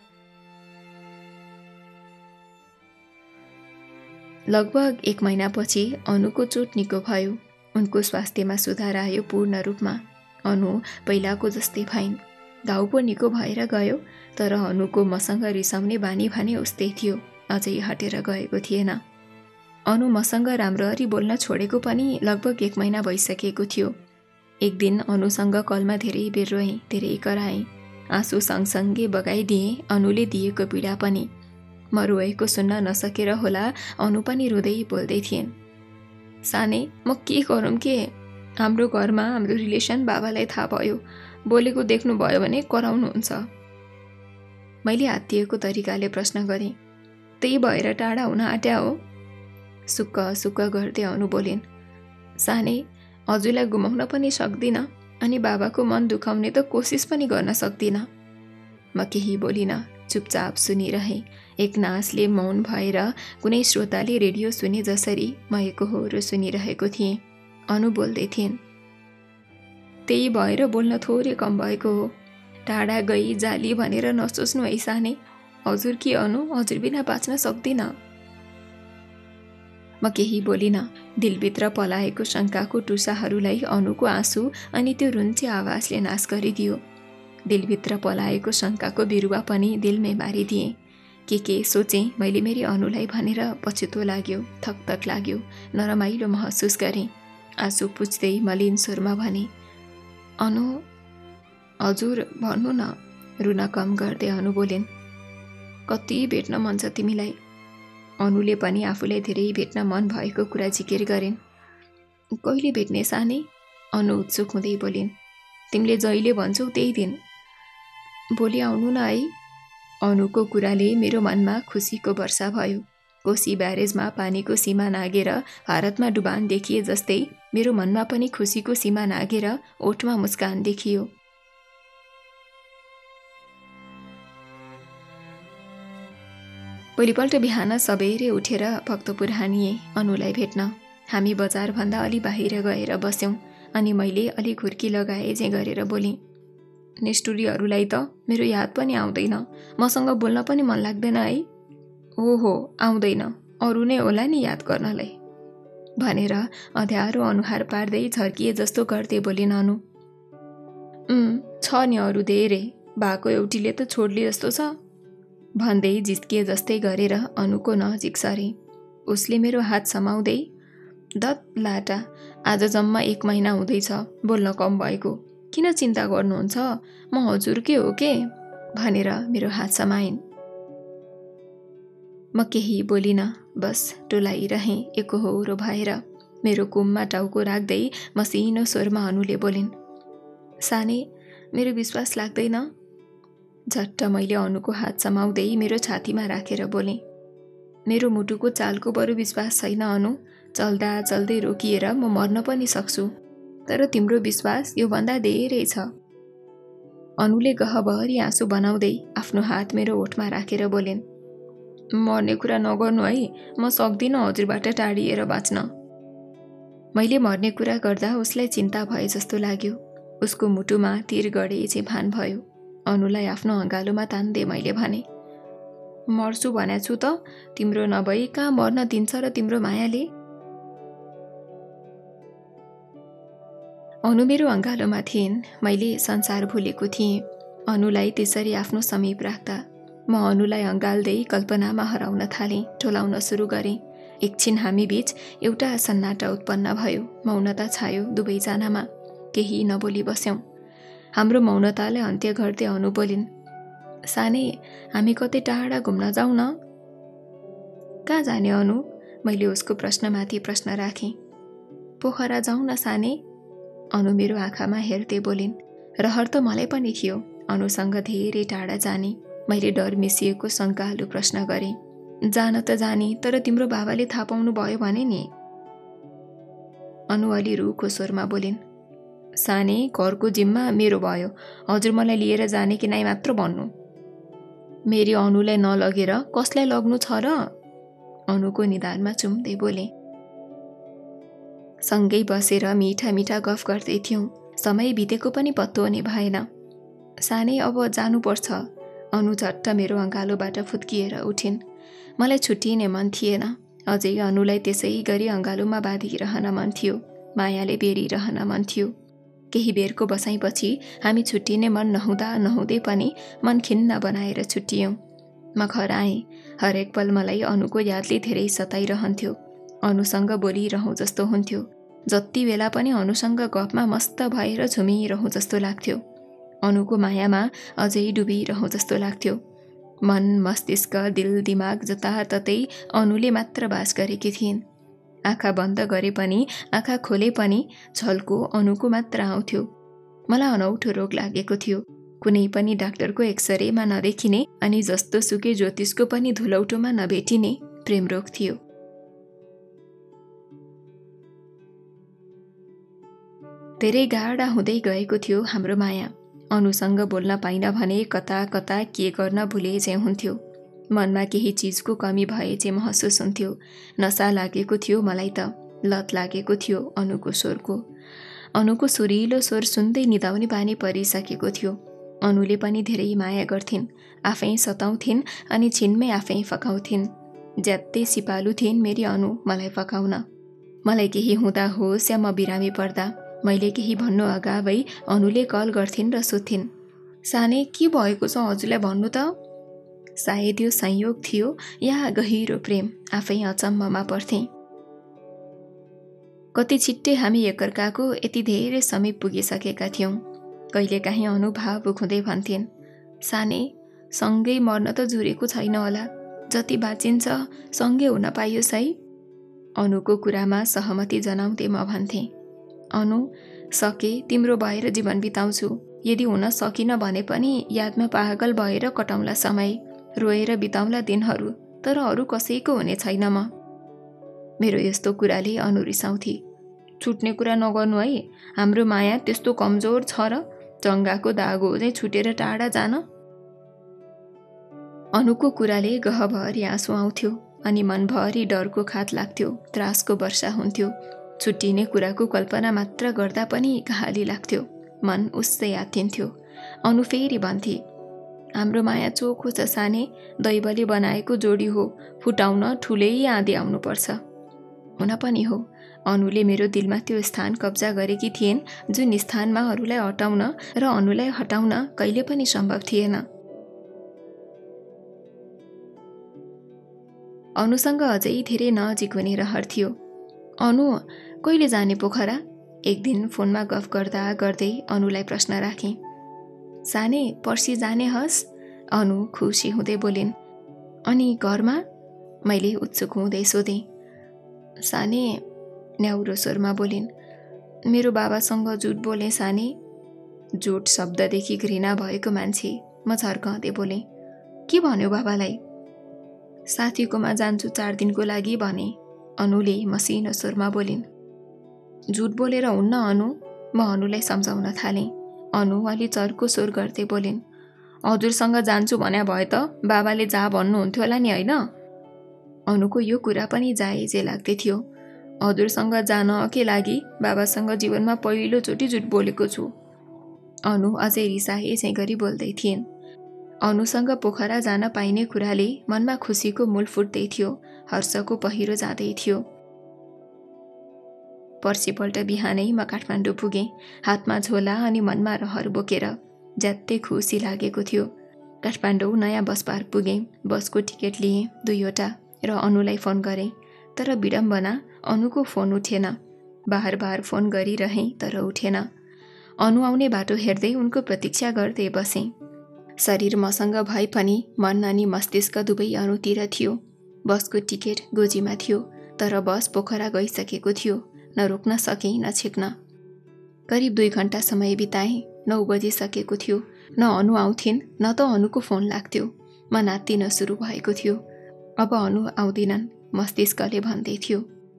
लगभग 1 महिनापछि अनुको चोट निको भयो। उनको स्वास्थ्यमा सुधार आयो पूर्ण रूपमा। अनु पहिलाको जस्तै भइन्। घाउ पो निको भएर गयो, तर अनुको मसँग रिसाउने बानी भने उस्तै थियो, अझै हटेर गएको थिएन। अनु मसँग राम्ररी बोल्न छोडेको पनि लगभग 1 महिना भइसकेको थियो। एक दिन अनुसँग कलमा धेरै बेर रोएँ, धेरै कराएँ। आँसु सँगसँगै बगाइदिएँ अनुले दिएको पीडा पनि। म रोएको सुन्न नसकेर होला अनु पनि रुँदै बोल्दै थिइन्। साने, म के गरौँ के? हाम्रो घरमा हाम्रो रिलेसन बाबालाई थाहा भयो। बोलेको देख्नुभयो भने कराउनुहुन्छ। मैले आत्तिएको तरिकाले प्रश्न गरेँ। त्यही भएर टाढा हुन आँट्या हो? सुक्क सुक्क गर्दै अनु बोलिन्। साने, हजुरलाई गुमाउन पनि सक्दिन अनि बाबाको मन दुखाउने त कोसिस पनि गर्न सक्दिन। म केही बोलिन, चुपचाप सुनिरहेँ। एक नासले मौन भएर कुनै श्रोताले रेडियो सुने जसरी म एकहोरो सुनिरहेको थिएँ। अनु बोल्दै थिइन्। त्यही भएर बोल्न थोरै कम भएको हो। टाढा गई जाली भनेर नसोच्नु है साने। हजुर कि अनु, हजुर बिना बाँच्न सक्दिन। म केही बोलिन। दिलभित्र पलाएको शङ्काको टुसाहरूलाई अनुको आँसु अनि त्यो रुन्चे आवाजले नाश गरिदियो। दिलभित्र पलाएको शङ्काको बिरुवा पनि दिलमै मारिदिएँ। के सोचेँ मैले मेरी अनुलाई भनेर पछुतो लाग्यो, थकथक लाग्यो, नरमाइलो महसुस गरेँ। आँसु पुछ्दै मलिन स्वरमा भने, अनु, हजुर भन्नु न। रुन कम गर्दै अनु बोलिन्। कति भेट्न मन छ तिमीलाई? अनुले पनि आफूलाई धेरै भेट्न मन भएको कुरा जिकिर गरिन्। कहिले भेट्ने साने? अनु उत्सुक हुँदै बोलिन्। तिमीले जहिले भन्छौ त्यही दिन। भोलि आउनु न है? अनुको कुराले मेरो मनमा खुसीको वर्षा भयो। कोशी ब्यारेजमा पानीको सीमा नागेर भारतमा डुबान देखिए जस्तै मेरो मनमा पनि खुसीको सीमा नागेर ओठमा मुस्कान देखियो। भोलिपल्ट बिहान सबेरै उठेर भक्तपुर हानिए अनुलाई भेट्न। हामी बजारभन्दा अलि बाहिर गएर बस्यौँ अनि मैले अलि घुर्की लगाए जे गरेर बोलेँ। निष्ठुरीहरूलाई त मेरो याद पनि आउँदैन। मसँग बोल्न पनि मन लाग्दैन है? ओहो, आउँदैन। अरू नै होला नि याद गर्नलाई भनेर अँध्यारो अनुहार पार्दै झर्किए जस्तो गर्दै बोलिन् अनु। छ नि अरू धेरै, भएको एउटीले त छोड्ली जस्तो छ भन्दै जिस्किए जस्तै गरेर अनुको नजिक सरे। उसले मेरो हात समाउँदै, दत लाटा, आज जम्मा 1 महिना हुँदैछ बोल्न कम भएको, किन चिन्ता गर्नुहुन्छ? म हजुरकै हो के भनेर मेरो हात समाइन्। म केही बोलिन, बस टोलाइरहेँ एकहोरो भएर। मेरो कुममा टाउको राख्दै मसिनो स्वरमा अनुले बोलिन्। साने, मेरो विश्वास लाग्दैन? झट्ट मैले अनुको हात समाउँदै मेरो छातीमा राखेर बोलेँ। मेरो मुटुको चालको बरु विश्वास छैन अनु। चल्दा चल्दै रोकिएर म मर्न पनि सक्छु, तर तिम्रो विश्वास योभन्दा धेरै छ। अनुले गहभरि आँसु बनाउँदै आफ्नो हात मेरो ओठमा राखेर बोलिन्। मर्ने कुरा नगर्नु है, म सक्दिनँ हजुरबाट टाढिएर बाँच्न। मैले मर्ने कुरा गर्दा उसलाई चिन्ता भए जस्तो लाग्यो। उसको मुटुमा तीर गडे चाहिँ भान भयो। अनुलाई आफ्नो अँगालोमा तान्दै मैले भने, मर्छु भनेछु त, तिम्रो नभई कहाँ मर्न दिन्छ र तिम्रो मायाले। अनु मेरो अँगालोमा थिइन्। मैले संसार भुलेको थिएँ। अनुलाई त्यसरी आफ्नो समीप राख्दा म अनुलाई अँगाल्दै कल्पनामा हराउन थालेँ, टोलाउन सुरु गरेँ। एकछिन हामी बीच एउटा सन्नाटा उत्पन्न भयो। मौनता छायो दुवैजनामा। केही नबोली बस्यौं। हाम्रो मौनतालाई अन्त्य गर्दै अनु बोलिन्, साने, हामी कतै टाढा घुम्न जाउँ न? कहाँ जाने अनु? मैले उसको प्रश्नमाथि प्रश्न राखेँ। पोखरा जाउँ न साने? अनु मेरो आँखामा हेर्दै बोलिन्। रहर त मलाई पनि थियो अनुसँग धेरै टाढा जाने। मैले डर मिसिएको शङ्कालु प्रश्न गरेँ। जान त जाने, तर तिम्रो बाबाले थाहा पाउनु भयो भने नि? अनु अलि रुखो स्वरमा बोलिन्, साने, घरको जिम्मा मेरो भयो। हजुर मलाई लिएर जाने कि नाइ मात्र भन्नु। मेरी अनुलाई नलगेर कसलाई लग्नु छ र? अनुको निधारमा चुम्दै बोले। सँगै बसेर मिठा मिठा गफ गर्दै थियौं। समय बितेको पनि पत्तो हुने भएन। साने, अब जानुपर्छ। अनु झट्ट मेरो अँगालोबाट फुत्किएर उठिन्। मलाई छुट्टिने मन थिएन। अझै अनुलाई त्यसै गरी अँगालोमा बाँधिरहन मन थियो। मायाले बेरिरहन मन थियो। केही बेरको बसाइपछि हामी छुट्टिने मन नहुँदै पनि मन खिन्न बनाएर छुट्टियौं। म घर आएँ। हरेक पल मलाई अनुको यादले धेरै सताइरहन्थ्यो। अनुसँग बोलिरहँ जस्तो हुन्थ्यो। जति बेला पनि अनुसँग गफमा मस्त भएर झुमिरहँ जस्तो लाग्थ्यो। अनुको मायामा अझै डुबिरहँ जस्तो लाग्थ्यो। मन, मस्तिष्क, दिल, दिमाग जताततै अनुले मात्र बास गरेकी थिइन्। आँखा बन्द गरे पनि आँखा खोले पनि झल्को अनुको मात्र आउँथ्यो। मलाई अनौठो रोग लागेको थियो। कुनै पनि डाक्टरको एक्सरेमा नदेखिने अनि जस्तो सुकै ज्योतिषको पनि धुलौटोमा नभेटिने प्रेम रोग थियो। धेरै गाढा हुँदै गएको थियो हाम्रो माया। अनुसँग बोल्न पाइन भने कता कता के गर्न भुले चाहिँ हुन्थ्यो। मनमा केही चिजको कमी भए चाहिँ महसुस हुन्थ्यो। नसा लागेको थियो मलाई त। लत लागेको थियो अनुको स्वरको। अनुको सुरिलो स्वर सुन्दै निदाउने बानी परिसकेको थियो। अनुले पनि धेरै माया गर्थिन्। आफै सताउँथिन् अनि छिनमै आफै फकाउँथिन्। ज्यात्तै सिपालु थिइन् मेरी अनु मलाई फकाउन। मलाई केही हुँदा होस् या म बिरामी पर्दा मैले केही भन्नु अगावै अनुले कल गर्थिन् र सोध्थिन्, साने, के भएको छ हजुरलाई भन्नु त? सायद यो संयोग थियो या गहिरो प्रेम। आफै अचम्ममा पर्थेँ। कति छिट्टै हामी एकअर्काको यति धेरै समीप पुगिसकेका थियौँ। कहिलेकाहीँ भावुक हुँदै भन्थिन्, साने, सँगै मर्न त जुरेको छैन होला। जति बाँचिन्छ सँगै हुन पाइयोस् है। अनुको कुरामा सहमति जनाउँदै म भन्थेँ, अनु, सके तिम्रो भएर जीवन बिताउँछु। यदि हुन सकिन भने पनि यादमा पागल भएर कटाउँला समय, रोएर बिताउँला दिनहरू, तर अरू कसैको हुने छैन म। मेरो यस्तो कुराले अनु रिसाउँथे। छुट्ने कुरा नगर्नु है, हाम्रो माया त्यस्तो कमजोर छ र? चङ्गाको दागो चाहिँ छुटेर टाढा जान? अनुको कुराले गहभरि आँसु आउँथ्यो अनि मनभरि डरको खात लाग्थ्यो। त्रासको वर्षा हुन्थ्यो। छुट्टिने कुराको कल्पना मात्र गर्दा पनि कहाली लाग्थ्यो। मन उस्सै आत्तिन्थ्यो। अनु फेरि भन्थे, हाम्रो माया चोखो छ साने, दैवले बनाएको जोडी हो। फुटाउन ठुलै आँधी आउनुपर्छ। हुन पनि हो। अनुले मेरो दिलमा त्यो स्थान कब्जा गरेकी थिइन् जुन स्थानमा अरूलाई हटाउन र अनुलाई हटाउन कहिले पनि सम्भव थिएन। अनुसँग अझै धेरै नजिक हुने रहर थियो। अनु, कहिले जाने पोखरा? एक दिन फोनमा गफ गर्दा गर्दै अनुलाई प्रश्न राखेँ। साने, पर्सि जाने हस्? अनु खुसी हुँदै बोलिन्। अनि घरमा? मैले उत्सुक हुँदै सोधेँ। साने न्याउरो स्वरमा बोलिन्, मेरो बाबासँग झुट बोलेँ साने। झुट शब्ददेखि घृणा भएको मान्छे म झर्काउँदै बोलेँ। के भन्यो बाबालाई? साथीकोमा जान्छु 4 दिनको लागि भने। अनुले मसिनो स्वरमा बोलिन्। झुट बोलेर हुन्न अनु, म अनुलाई सम्झाउन थालेँ। अनु अलि चर्को स्वर गर्दै बोलिन्, हजुरसँग जान्छु भन्या भए त बाबाले जा भन्नुहुन्थ्यो होला नि होइन? अनुको यो कुरा पनि जायजै लाग्दै थियो। हजुरसँग जान के लागि बाबासँग जीवनमा पहिलोचोटि झुट बोलेको छु। अनु अझै रिसाए चाहिँ गरी बोल्दै थिइन्। अनुसँग पोखरा जान पाइने कुराले मनमा खुसीको मूल फुट्दै थियो, हर्षको पहिरो जाँदै थियो। पर्सिपल्ट बिहानै म काठमाडौँ पुगेँ, हातमा झोला अनि मनमा रहर बोकेर। ज्यात्तै खुसी लागेको थियो। काठमाडौँ नयाँ बस पार्क पुगेँ, बसको टिकट लिएँ 2वटा र अनुलाई फोन गरेँ। तर विडम्बना, अनुको फोन उठेन। बार बार फोन गरिरहेँ तर उठेन। अनु आउने बाटो हेर्दै उनको प्रतीक्षा गर्दै बसेँ। शरीर मसँग भए पनि मन अनि मस्तिष्क दुवै अनुतिर थियो। बसको टिकट गोजीमा थियो, तर बस पोखरा गइसकेको थियो। न रोक्न सकेँ न छेक्न। करिब 2 घण्टा समय बिताएँ। 9 बजिसकेको थियो। न अनु आउँथिन् न त अनुको फोन लाग्थ्यो। म नात्तिन सुरु भएको थियो। अब अनु आउँदिनन्, मस्तिष्कले भन्दै थियो।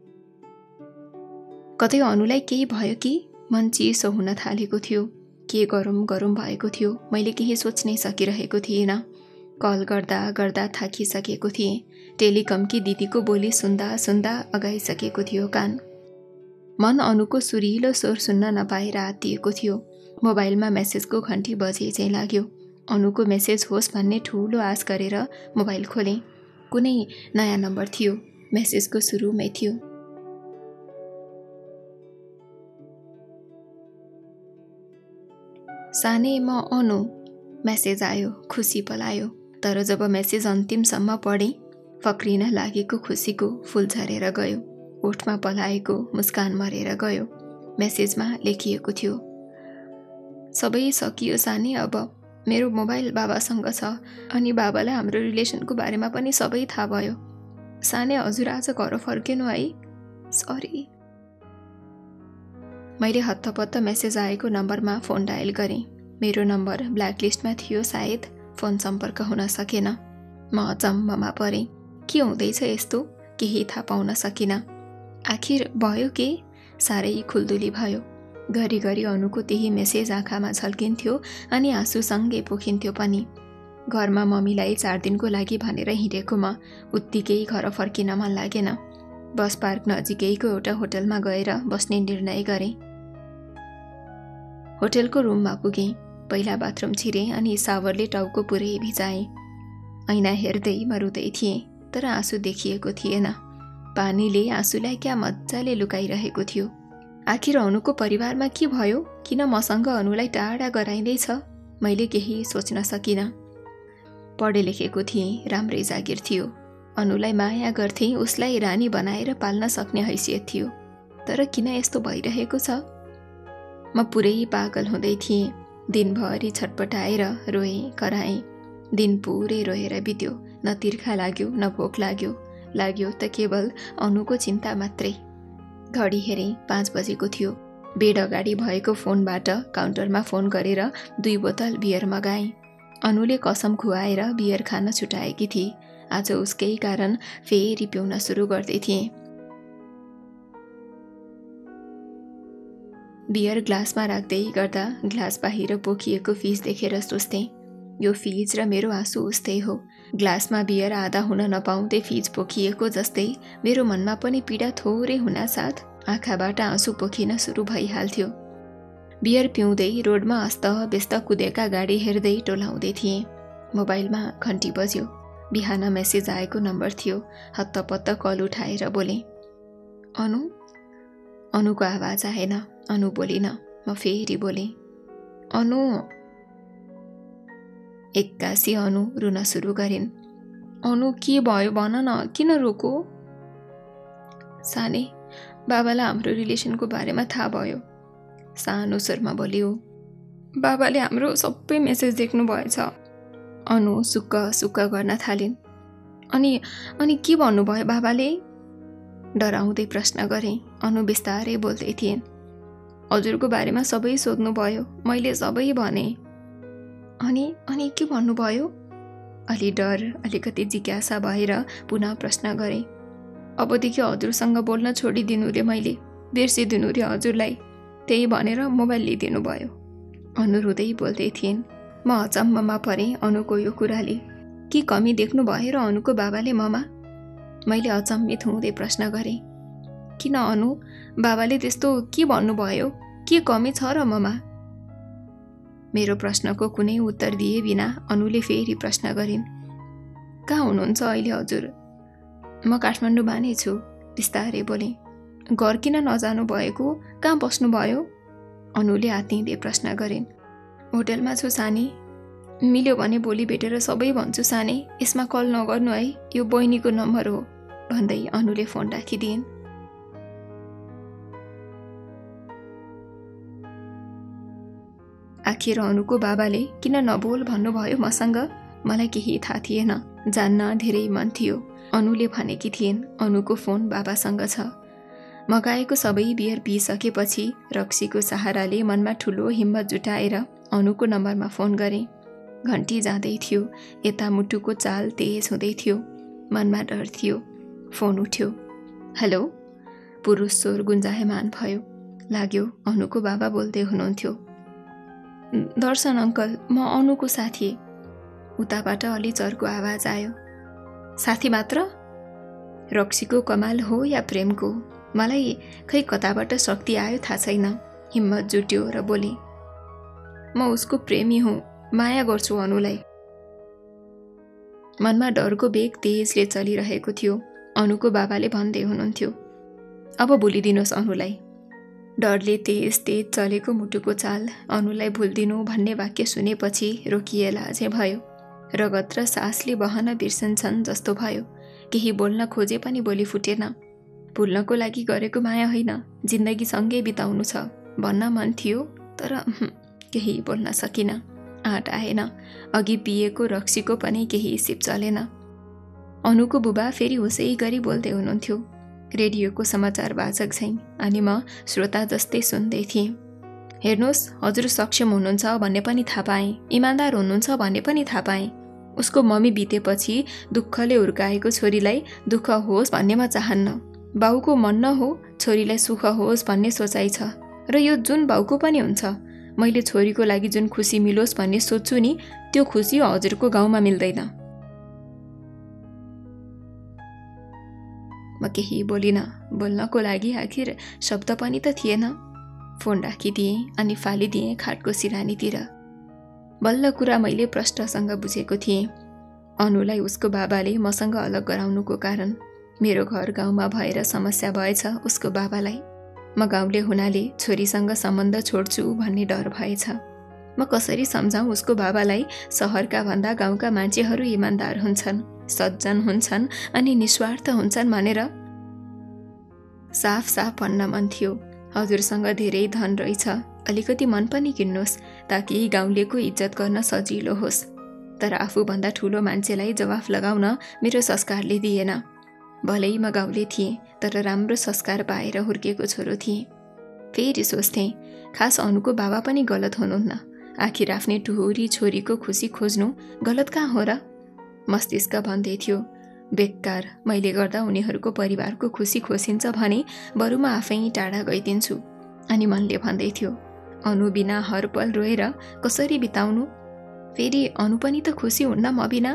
कतै अनुलाई केही भयो कि? मन चिसो हुन थालेको थियो। के गरौँ गरौँ भएको थियो। मैले केही सोच्नै सकिरहेको थिइनँ। कल गर्दा गर्दा थाकिसकेको थिएँ। टेलिकमकी दिदीको बोली सुन्दा सुन्दा अगाइसकेको थियो कान। मन अनुको सुरिलो स्वर सुन्न नपाएर आत्तिएको थियो। मोबाइलमा मेसेजको घन्टी बजे चाहिँ लाग्यो। अनुको मेसेज होस् भन्ने ठुलो आश गरेर मोबाइल खोलेँ। कुनै नयाँ नम्बर थियो। मेसेजको सुरुमै थियो। साने म अनु। मेसेज आयो, खुसी पलायो। तर जब मेसेज अन्तिमसम्म पढेँ, फक्रिन लागेको खुसीको फुल झरेर गयो। ओठमा पलाएको मुस्कान मरेर गयो। मेसेजमा लेखिएको थियो, सबै सकियो साने, अब मेरो मोबाइल बाबासँग छ अनि बाबालाई हाम्रो रिलेसनको बारेमा पनि सबै थाहा भयो। साने हजुर आज घर फर्केनु है, सरी। मैले हत्तपत्त मेसेज आएको नम्बरमा फोन डायल गरेँ। मेरो नम्बर ब्ल्याकलिस्टमा थियो सायद, फोन सम्पर्क हुन सकेन। म अचम्ममा परेँ। के हुँदैछ यस्तो? केही थाहा पाउन सकिनँ। आखिर भयो के? साह्रै खुल्दुली भयो। घरिघरि अनुको त्यही मेसेज आँखामा झल्किन्थ्यो अनि आँसुसँगै पोखिन्थ्यो पनि। घरमा मम्मीलाई 4 दिनको लागि भनेर हिँडेको म उत्तिकै घर फर्किन मन लागेन। बस पार्क नजिकैको एउटा होटलमा गएर बस्ने निर्णय गरेँ। होटलको रुममा पुगेँ। पहिला बाथरुम छिरेँ अनि सावरले टाउको पुरै भिजाएँ। ऐना हेर्दै म रुँदै थिएँ, तर आँसु देखिएको थिएन। पानीले आँसुलाई क्या मजाले लुकाइरहेको थियो। आखिर अनुको परिवारमा के भयो? किन मसँग अनुलाई टाढा गराइँदैछ? मैले केही सोच्न सकिनँ। पढे लेखेको थिएँ, राम्रै जागिर थियो। अनुलाई माया गर्थेँ, उसलाई रानी बनाएर पाल्न सक्ने हैसियत थियो। तर किन यस्तो भइरहेको छ? म पुरै पागल हुँदै थिएँ। दिनभरि छटपटाएर रोएँ, कराएँ। दिन पुरै रोएर बित्यो। न तिर्खा लाग्यो न भोक लाग्यो। लाग्यो त केवल अनुको चिन्ता मात्रै। घडी हेरेँ, 5 बजेको थियो। बेड अगाडि भएको फोनबाट काउन्टरमा फोन गरेर 2 बोतल बियर मगाएँ। अनुले कसम खुवाएर बियर खान छुटाएकी थिए। आज उसकै कारण फेरि पिउन सुरु गर्दै थिएँ। बियर ग्लासमा राख्दै गर्दा ग्लास बाहिर पोखिएको फिज देखेर सोच्थेँ, यो फिज र मेरो आँसु उस्तै हो। ग्लासमा बियर आधा हुन नपाउँदै फिज पोखिएको जस्तै मेरो मनमा पनि पीडा थोरै हुनासाथ आँखाबाट आँसु पोखिन सुरु भइहाल्थ्यो। बियर पिउँदै रोडमा अस्तव्यस्त कुदेका गाडी हेर्दै टोलाउँदै थिएँ। मोबाइलमा घन्टी बज्यो। बिहान मेसेज आएको नम्बर थियो। हत्तपत्त कल उठाएर बोलेँ, अनु? अनुको आवाज आएन। अनु बोलिन। म फेरि बोलेँ, अनु। एक्कासी अनु रुन सुरु गरिन्। अनु के भयो भन न, किन रोको? साने, बाबालाई हाम्रो रिलेसनको बारेमा थाहा भयो। सानो स्वरमा बोल्यो। बाबाले हाम्रो सबै मेसेज देख्नु भएछ। अनु सुक्क सुक्क गर्न थालिन्। अनि के भन्नुभयो बाबाले? डराउँदै प्रश्न गरेँ। अनु बिस्तारै बोल्दै थिइन्। हजुरको बारेमा सबै सोध्नुभयो, मैले सबै भने। अनि के भन्नुभयो? अलि डर, अलिकति जिज्ञासा भएर पुनः प्रश्न गरेँ। अबदेखि हजुरसँग बोल्न छोडिदिनु रे, मैले बिर्सिदिनु रे हजुरलाई, त्यही भनेर मोबाइल लिइदिनु भयो। अनु रुँदै बोल्दै थिइन्। म अचम्ममा परेँ अनुको यो कुराले। के कमी देख्नु भयो र अनुको बाबाले ममा? मैले अचम्मित हुँदै प्रश्न गरेँ। किन अनु, बाबाले त्यस्तो के भन्नुभयो? के कमी छ र ममा? मेरो प्रश्नको कुनै उत्तर दिए बिना अनुले फेरि प्रश्न गरिन्, कहाँ हुनुहुन्छ अहिले हजुर? म काठमाडौँमा नै छु, बिस्तारै बोलेँ। घर किन नजानु भएको? कहाँ बस्नुभयो? अनुले आत्तिँदै प्रश्न गरिन्। होटलमा छु सानी, मिल्यो भने भोलि भेटेर सबै भन्छु सानी, यसमा कल नगर्नु है, यो बहिनीको नम्बर हो भन्दै अनुले फोन राखिदिइन्। आखिर अनुको बाबाले किन नबोल भन्नुभयो मसँग? मलाई केही थाहा थिएन, जान्न धेरै मन थियो। अनुले भनेकी थिइन् अनुको फोन बाबासँग छ। मगाएको सबै बियर पिइसकेपछि रक्सीको सहाराले मनमा ठुलो हिम्मत जुटाएर अनुको नम्बरमा फोन गरेँ। घन्टी जाँदै थियो, यता मुटुको चाल तेज हुँदै थियो, मनमा डर थियो। फोन उठ्यो। हेलो, पुरुष स्वर गुन्जायमान भयो। लाग्यो अनुको बाबा बोल्दै हुनुहुन्थ्यो। दर्शन अङ्कल, म अनुको साथी। उताबाट अलि चर्को आवाज आयो। साथी मात्र? रक्सीको कमाल हो या प्रेमको? मलाई खै कताबाट शक्ति आयो थाहा छैन। हिम्मत जुट्यो र बोले, म उसको प्रेमी हुँ, माया गर्छु अनुलाई। मनमा डरको बेग तेजले चलिरहेको थियो। अनुको बाबाले भन्दै हुनुहुन्थ्यो, अब भुलिदिनुहोस् अनुलाई। डरले तेज तेज चलेको मुटुको चाल अनुलाई भुलिदिनु भन्ने वाक्य सुनेपछि रोकिएला झै भयो। रगत र सासले बहन बिर्सन्छन् जस्तो भयो। केही बोल्न खोजे पनि बोली फुटेन। भुल्नको लागि गरेको माया होइन, जिन्दगी सँगै बिताउनु छ भन्न मन थियो, तर केही बोल्न सकिन। आँट आएन। अघि पिएको रक्सीको पनि केही सिप चलेन। अनुको बुबा फेरि उसै गरी बोल्दै हुनुहुन्थ्यो, रेडियोको समाचार वाचक झैँ, अनि म श्रोता जस्तै सुन्दै थिएँ। हेर्नुहोस्, हजुर सक्षम हुनुहुन्छ भन्ने पनि थाहा पाएँ, इमान्दार हुनुहुन्छ भन्ने पनि थाहा पाएँ। उसको मम्मी बितेपछि दुःखले हुर्काएको छोरीलाई दुःख होस् भन्ने म चाहन्न। बाउको मन न हो छोरीलाई सुख होस् भन्ने सोचाइ छ, र यो जुन बाउको पनि हुन्छ। मैले छोरीको लागि जुन खुसी मिलोस् भन्ने सोच्छु नि, त्यो खुसी हजुरको गाउँमा मिल्दैन। म केही बोलिन। बोल्नको लागि आखिर शब्द पनि त थिएन। फोन राखिदिएँ अनि फालिदिएँ खाटको सिरानीतिर। बल्ल कुरा मैले प्रष्टसँग बुझेको थिएँ। अनुलाई उसको बाबाले मसँग अलग गराउनुको कारण मेरो घर गाउँमा भएर समस्या भएछ उसको बाबालाई। म गाउँले हुनाले छोरीसँग सम्बन्ध छोड्छु भन्ने डर भएछ। म कसरी सम्झाउँ उसको बाबालाई, सहरका भन्दा गाउँका मान्छेहरू इमान्दार हुन्छन्, सज्जन हुन्छन् अनि निस्वार्थ हुन्छन् भनेर। साफ साफ भन्न मन थियो, हजुरसँग धेरै धन रहेछ, अलिकति मन पनि किन्नुहोस् ताकि गाउँलेको इज्जत गर्न सजिलो होस्। तर आफूभन्दा ठुलो मान्छेलाई जवाफ लगाउन मेरो संस्कारले दिएन। भलै म गाउँले थिएँ, तर राम्रो संस्कार पाएर हुर्केको छोरो थिएँ। फेरि सोच्थेँ, खास अनुको बाबा पनि गलत हुनुहुन्न। आखिर आफ्नै टुहुरी छोरीको खुसी खोज्नु गलत कहाँ हो र? मस्तिष्क भन्दै थियो, बेकार, मैले गर्दा उनीहरूको परिवारको खुसी खोसिन्छ भने बरु म आफै टाढा गइदिन्छु। अनि मनले भन्दै थियो, अनु बिना हर पल रोएर कसरी बिताउनु? फेरि अनु पनि त खुसी हुन्न म बिना।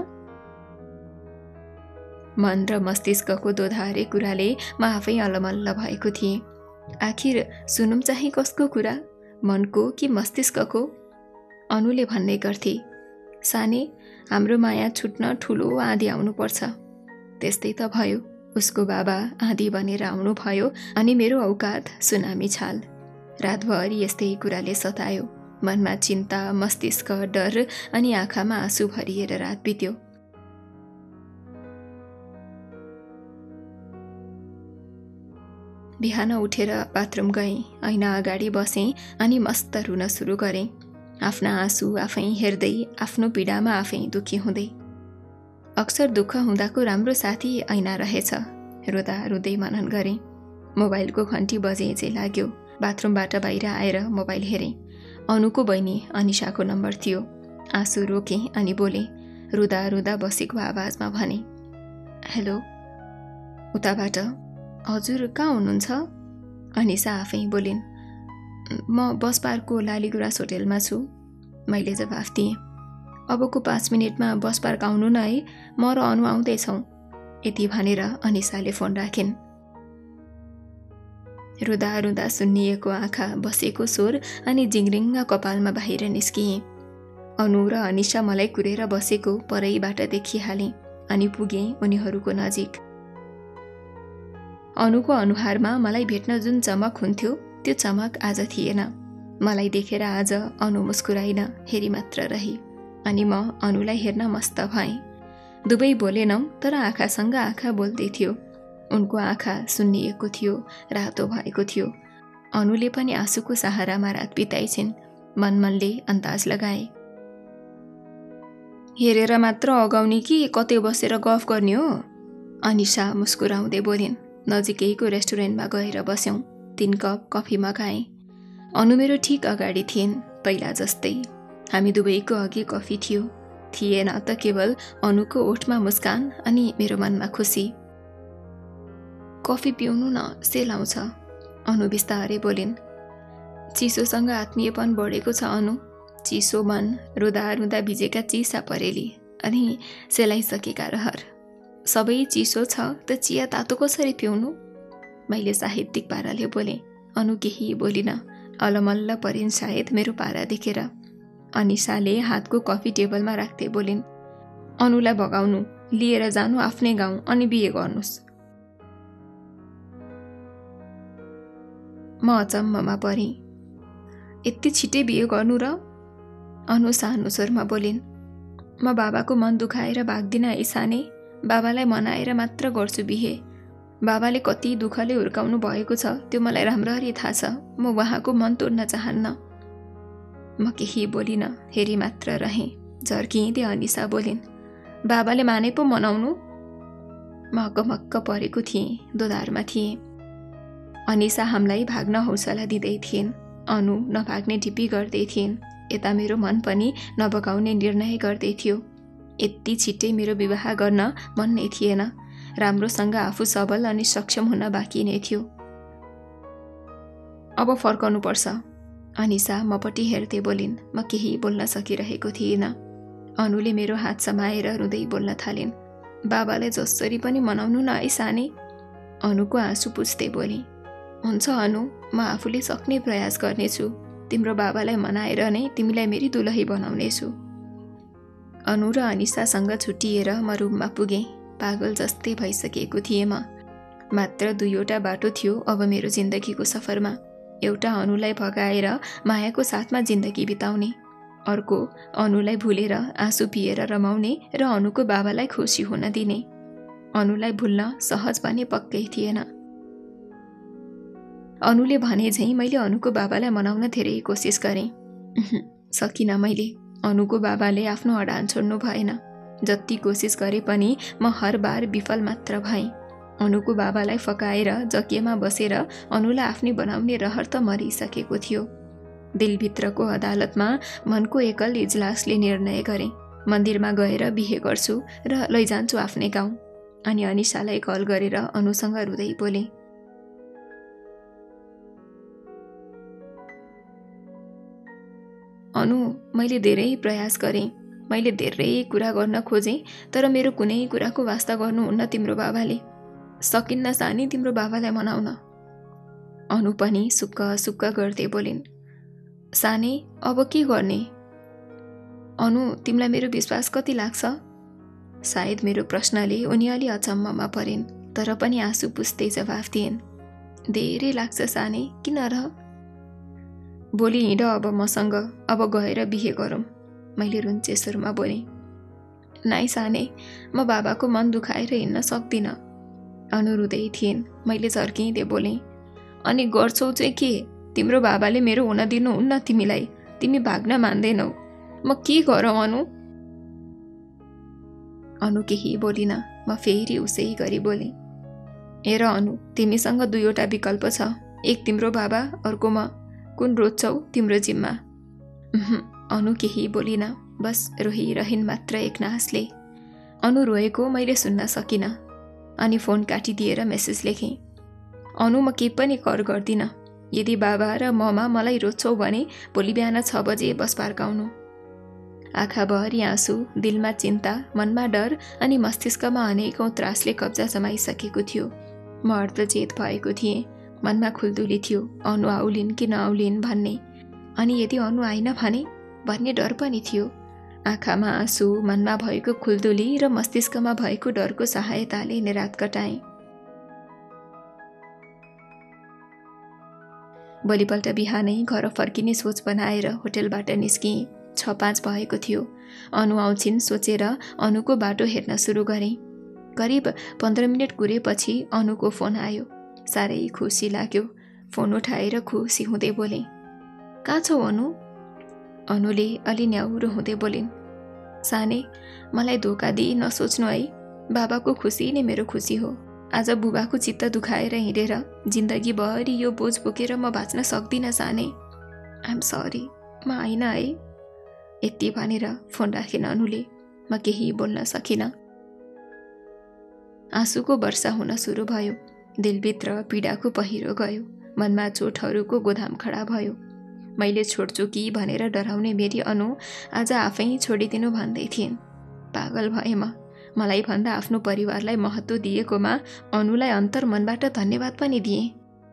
मन र मस्तिष्कको दोधारे कुराले म आफै अलमल्ल भएको थिएँ। आखिर सुनुम चाहिँ कसको कुरा, मनको कि मस्तिष्कको? अनुले भन्ने गर्थे, साने, हाम्रो माया छुट्न ठुलो आँधी आउनुपर्छ। त्यस्तै त भयो। उसको बाबा आँधी बनेर आउनु भयो अनि मेरो औकात सुनामी छाल। रातभरि यस्तै कुराले सतायो। मनमा चिन्ता, मस्तिष्क, डर अनि आँखामा आँसु भरिएर रात बित्यो। बिहान उठेर बाथरुम गएँ, ऐना अगाडि बसेँ अनि मस्त रुन सुरु गरेँ। आफ्ना आँसु आफै हेर्दै, आफ्नो पीडामा आफै दुखी हुँदै। अक्सर दुःख हुँदाको राम्रो साथी ऐना रहेछ, रुँदा रुँदै मनन गरेँ। मोबाइलको घन्टी बजे चाहिँ लाग्यो। बाथरुमबाट बाहिर आएर मोबाइल हेरेँ। अनुको बहिनी अनिशाको नम्बर थियो। आँसु रोकेँ अनि बोलेँ। रुँदा रुँदा बसेको आवाजमा भने, हेलो। उताबाट, हजुर कहाँ हुनुहुन्छ? अनिशा आफै बोलिन्, म बस पार्कको लालीगुराँस होटेलमा छु। मैले जवाफ दिएँ, अबको 5 मिनटमा बस पार्क आउनु न है, म र अनु आउँदैछौँ। यति भनेर अनिशाले फोन राखिन्। रुँदा रुँदा सुन्निएको आँखा, बसेको स्वर अनि जिङ्रिङ्ग कपालमा बाहिर निस्किए। अनु र अनिशा मलाई कुरेर बसेको परैबाट देखिहाले अनि पुगे उनीहरूको नजिक। अनुको अनुहारमा मलाई भेट्न जुन चमक हुन्थ्यो त्यो चमक आज थिएन। मलाई देखेर आज अनु मुस्कुराइन, हेरी मात्र रही अनि म अनुलाई हेर्न मस्त भएँ। दुवै बोलेनौँ तर आँखासँग आँखा बोल्दै थियो। उनको आँखा सुन्निएको थियो, रातो भएको थियो। अनुले पनि आँसुको सहारामा रात बिताइछिन्। मनमनले अन्दाज लगाए। हेरेर मात्र अगाउने कि कतै बसेर गफ गर्ने हो? अनिशा मुस्कुराउँदै बोलिन्। नजिकैको रेस्टुरेन्टमा गएर बस्यौँ। 3 कप कफी मगाएँ। अनु मेरो ठिक अगाडि थिइन्, पहिला जस्तै। हामी दुवैको अघि कफी थियो। थिएन त केवल अनुको ओठमा मुस्कान अनि मेरो मनमा खुसी। कफी पिउनु न, सेल आउँछ, अनु बिस्तारै बोलिन्। चिसोसँग आत्मीयपन बढेको छ अनु। चिसो मन, रुँदा रुँदा भिजेका चिसा परेली अनि सेलाइसकेका रहर। सबै चिसो छ त चिया तातो कसरी पिउनु? मैले साहित्यिक पाराले बोलेँ। अनु केही बोलिन। अलमल्ल परिन् सायद मेरो पारा देखेर। अनिशाले हातको कफी टेबलमा राख्दै बोलिन्। अनुलाई भगाउनु, लिएर जानु आफ्नै गाउँ अनि बिहे गर्नुस्। म अचम्ममा परेँ। यति छिट्टै बिहे गर्नु र? अनु सानो स्वरमा बोलिन्। म बाबाको मन दुखाएर भाग्दिन है साने। बाबालाई मनाएर मात्र गर्छु बिहे। बाबाले कति दुःखले हुर्काउनु भएको छ त्यो मलाई राम्ररी थाहा छ। म उहाँको मन तोड्न चाहन्न। म केही बोलिन, हेरी मात्र रहेँ। झर्किँदै अनिशा बोलिन्। बाबाले माने पो मनाउनु? म अकमक्क परेको थिएँ, दोधारमा थिएँ। अनिशा हामीलाई भाग्न हौसला दिँदै थिइन्। अनु नभाग्ने ढिपी गर्दै थिइन्। यता मेरो मन पनि नबगाउने निर्णय गर्दै थियो। यति छिट्टै मेरो विवाह गर्न मन नै थिएन। राम्रोसँग आफू सबल अनि सक्षम हुन बाँकी नै थियो। अब फर्कनु पर्छ, अनिशा मपट्टि हेर्दै बोलिन्। म केही बोल्न सकिरहेको थिइनँ। अनुले मेरो हात समाएर रुँदै बोल्न थालिन्। बाबालाई जसरी पनि मनाउनु न है साने। अनुको आँसु पुछ्दै बोली। हुन्छ अनु, म आफूले सक्ने प्रयास गर्नेछु। तिम्रो बाबालाई मनाएर नै तिमीलाई मेरी दुलही बनाउनेछु। अनु र अनिशासँग छुट्टिएर म रुममा पुगेँ। पागल जस्तै भइसकेको थिएँ म। मात्र 2वटा बाटो थियो अब मेरो जिन्दगीको सफरमा। एउटा अनुलाई भगाएर मायाको साथमा जिन्दगी बिताउने, अर्को अनुलाई भुलेर आँसु पिएर रमाउने र अनुको बाबालाई खुसी हुन दिने। अनुलाई भुल्न सहज भने पक्कै थिएन। अनुले भने झैँ मैले अनुको बाबालाई मनाउन धेरै कोसिस गरेँ। सकिनँ मैले। अनुको बाबाले आफ्नो अडान छोड्नु भएन। जति कोसिस गरे पनि म हर बार विफल मात्र भएँ। अनुको बाबालाई फकाएर जकियामा बसेर अनुलाई आफ्नै बनाउने रहर त मरिसकेको थियो। दिलभित्रको अदालतमा मनको एकल इजलासले निर्णय गरेँ। मन्दिरमा गएर बिहे गर्छु र लैजान्छु आफ्नै गाउँ। अनि अनिशालाई कल गरेर अनुसँग रुँदै बोलेँ। अनु, मैले धेरै प्रयास गरेँ। मैले धेरै कुरा गर्न खोजेँ तर मेरो कुनै कुराको वास्ता गर्नुहुन्न तिम्रो बाबाले। सकिन्न सानी तिम्रो बाबालाई मनाउन। अनु पनि सुक्क सुक्क गर्दै बोलिन्। सानी, अब के गर्ने? अनु, तिमीलाई मेरो विश्वास कति लाग्छ? सायद मेरो प्रश्नले उनी अलि अचम्ममा परिन्, तर पनि आँसु पुस्दै जवाफ दिइन्। धेरै लाग्छ सानी, किन र? भोलि हिँड अब मसँग, अब गएर बिहे गरौँ, मैले रुन्चे स्वरमा बोलेँ। नाइ साने, म बाबाको मन दुखाएर हिँड्न सक्दिनँ। अनु रुँदै थिइन्। मैले झर्किँदै बोलेँ। अनि गर्छौ चाहिँ के? तिम्रो बाबाले मेरो हुन दिनुहुन्न तिमीलाई। तिमी भाग्न मान्दैनौ। म के गरौँ अनु? अनु केही बोलिन। म फेरि उसै गरी बोलेँ। हेर अनु, तिमीसँग 2वटा विकल्प छ। एक तिम्रो बाबा, अर्को म। कुन रोज्छौ तिम्रो जिम्मा। अनु केही बोलिन, बस रोहिरहन् मात्र एकनासले। अनु रोएको मैले सुन्न सकिनँ। अनि फोन काटिदिएर मेसेज लेखेँ। अनु, म केही पनि कर गर्दिनँ। यदि बाबा र ममा मलाई रोज्छौ भने भोलि बिहान 6 बजे बस पार्क आउनु। आँखाभरि आँसु, दिलमा चिन्ता, मनमा डर अनि मस्तिष्कमा अनेकौं त्रासले कब्जा जमाइसकेको थियो। म अर्धचेत भएको थिएँ। मनमा खुल्दुली थियो, अनु आउलिन् कि नआउलिन् भन्ने। अनि यदि अनु आइन भने भन्ने डर पनि थियो। आँखामा आँसु, मनमा भएको खुल्दुली र मस्तिष्कमा भएको डरको सहायताले नै रात कटाएँ। भोलिपल्ट बिहानै घर फर्किने सोच बनाएर होटेलबाट निस्किएँ। 6-5 भएको थियो। अनु आउँछिन् सोचेर अनुको बाटो हेर्न सुरु गरेँ। करिब 15 मिनट कुरेपछि अनुको फोन आयो। साह्रै खुसी लाग्यो। फोन उठाएर खुसी हुँदै बोलेँ, कहाँ छौ अनु? अनुले अलि न्याउरो हुँदै बोलिन्, साने, मलाई धोका दिई नसोच्नु है। बाबाको खुसी नै मेरो खुसी हो। आज बुबाको चित्त दुखाएर हिँडेर जिन्दगीभरि यो बोझ बोकेर म बाँच्न सक्दिनँ साने। आइएम सरी, म आइन है। यति भनेर फोन राखेन अनुले। म केही बोल्न सकिनँ। आँसुको वर्षा हुन सुरु भयो। दिलभित्र पीडाको पहिरो गयो। मनमा चोटहरूको गोदाम खडा भयो। मैले छोड्छु कि भनेर डराउने मेरी अनु आज आफै छोडिदिनु भन्दै थिइन्। पागल भए म। मलाई भन्दा आफ्नो परिवारलाई महत्त्व दिएकोमा अनुलाई अन्तर्मनबाट धन्यवाद पनि दिएँ।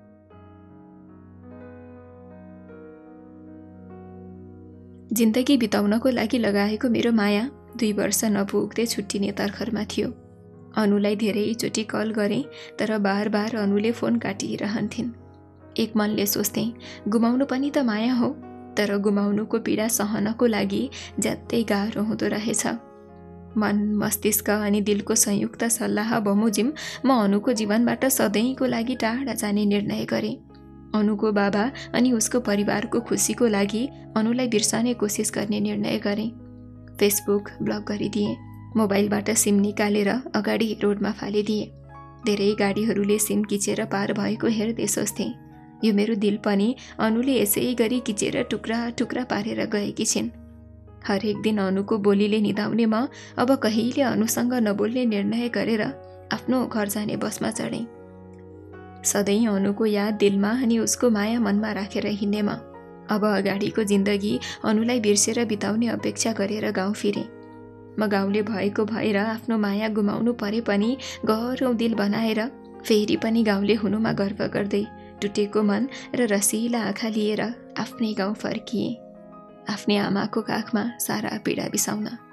जिन्दगी बिताउनको लागि लगाएको मेरो माया 2 वर्ष नपुग्दै छुट्टिने तर्खरमा थियो। अनुलाई धेरैचोटि कल गरेँ, तर बार बार अनुले फोन काटिरहन्थिन्। एक मनले सोच्थेँ, गुमाउनु पनि त माया हो, तर गुमाउनुको पीडा सहनको लागि ज्यादै गाह्रो हुँदो रहेछ। मन, मस्तिष्क अनि दिलको संयुक्त सल्लाह बमोजिम म अनुको जीवनबाट सधैँको लागि टाढा जाने निर्णय गरेँ। अनुको बाबा अनि उसको परिवारको खुसीको लागि अनुलाई बिर्सने कोसिस गर्ने निर्णय गरेँ। फेसबुक ब्लक गरिदिएँ। मोबाइलबाट सिम निकालेर अगाडि रोडमा फालिदिएँ। धेरै गाडीहरूले सिम किचेर पार भएको हेर्दै सोच्थेँ, यो मेरो दिल पनि अनुले यसै गरी किचेर टुक्रा टुक्रा पारेर गएकी छिन्। हरेक दिन अनुको बोलीले निदाउने म अब कहिले अनुसँग नबोल्ने निर्णय गरेर आफ्नो घर जाने बसमा चढेँ। सधैँ अनुको याद दिलमा अनि उसको माया मनमा राखेर हिँड्ने म अब अगाडिको जिन्दगी अनुलाई बिर्सेर बिताउने अपेक्षा गरेर गाउँ फिरेँ। म गाउँले भएको भएर आफ्नो माया गुमाउनु परे पनि गह्रो दिल बनाएर फेरि पनि गाउँले हुनुमा गर्व गर्दै टुटेको मन र रसिला आँखा लिएर आफ्नै गाउँ फर्किएँ, आफ्नै आमाको काखमा सारा पीडा बिसाउन।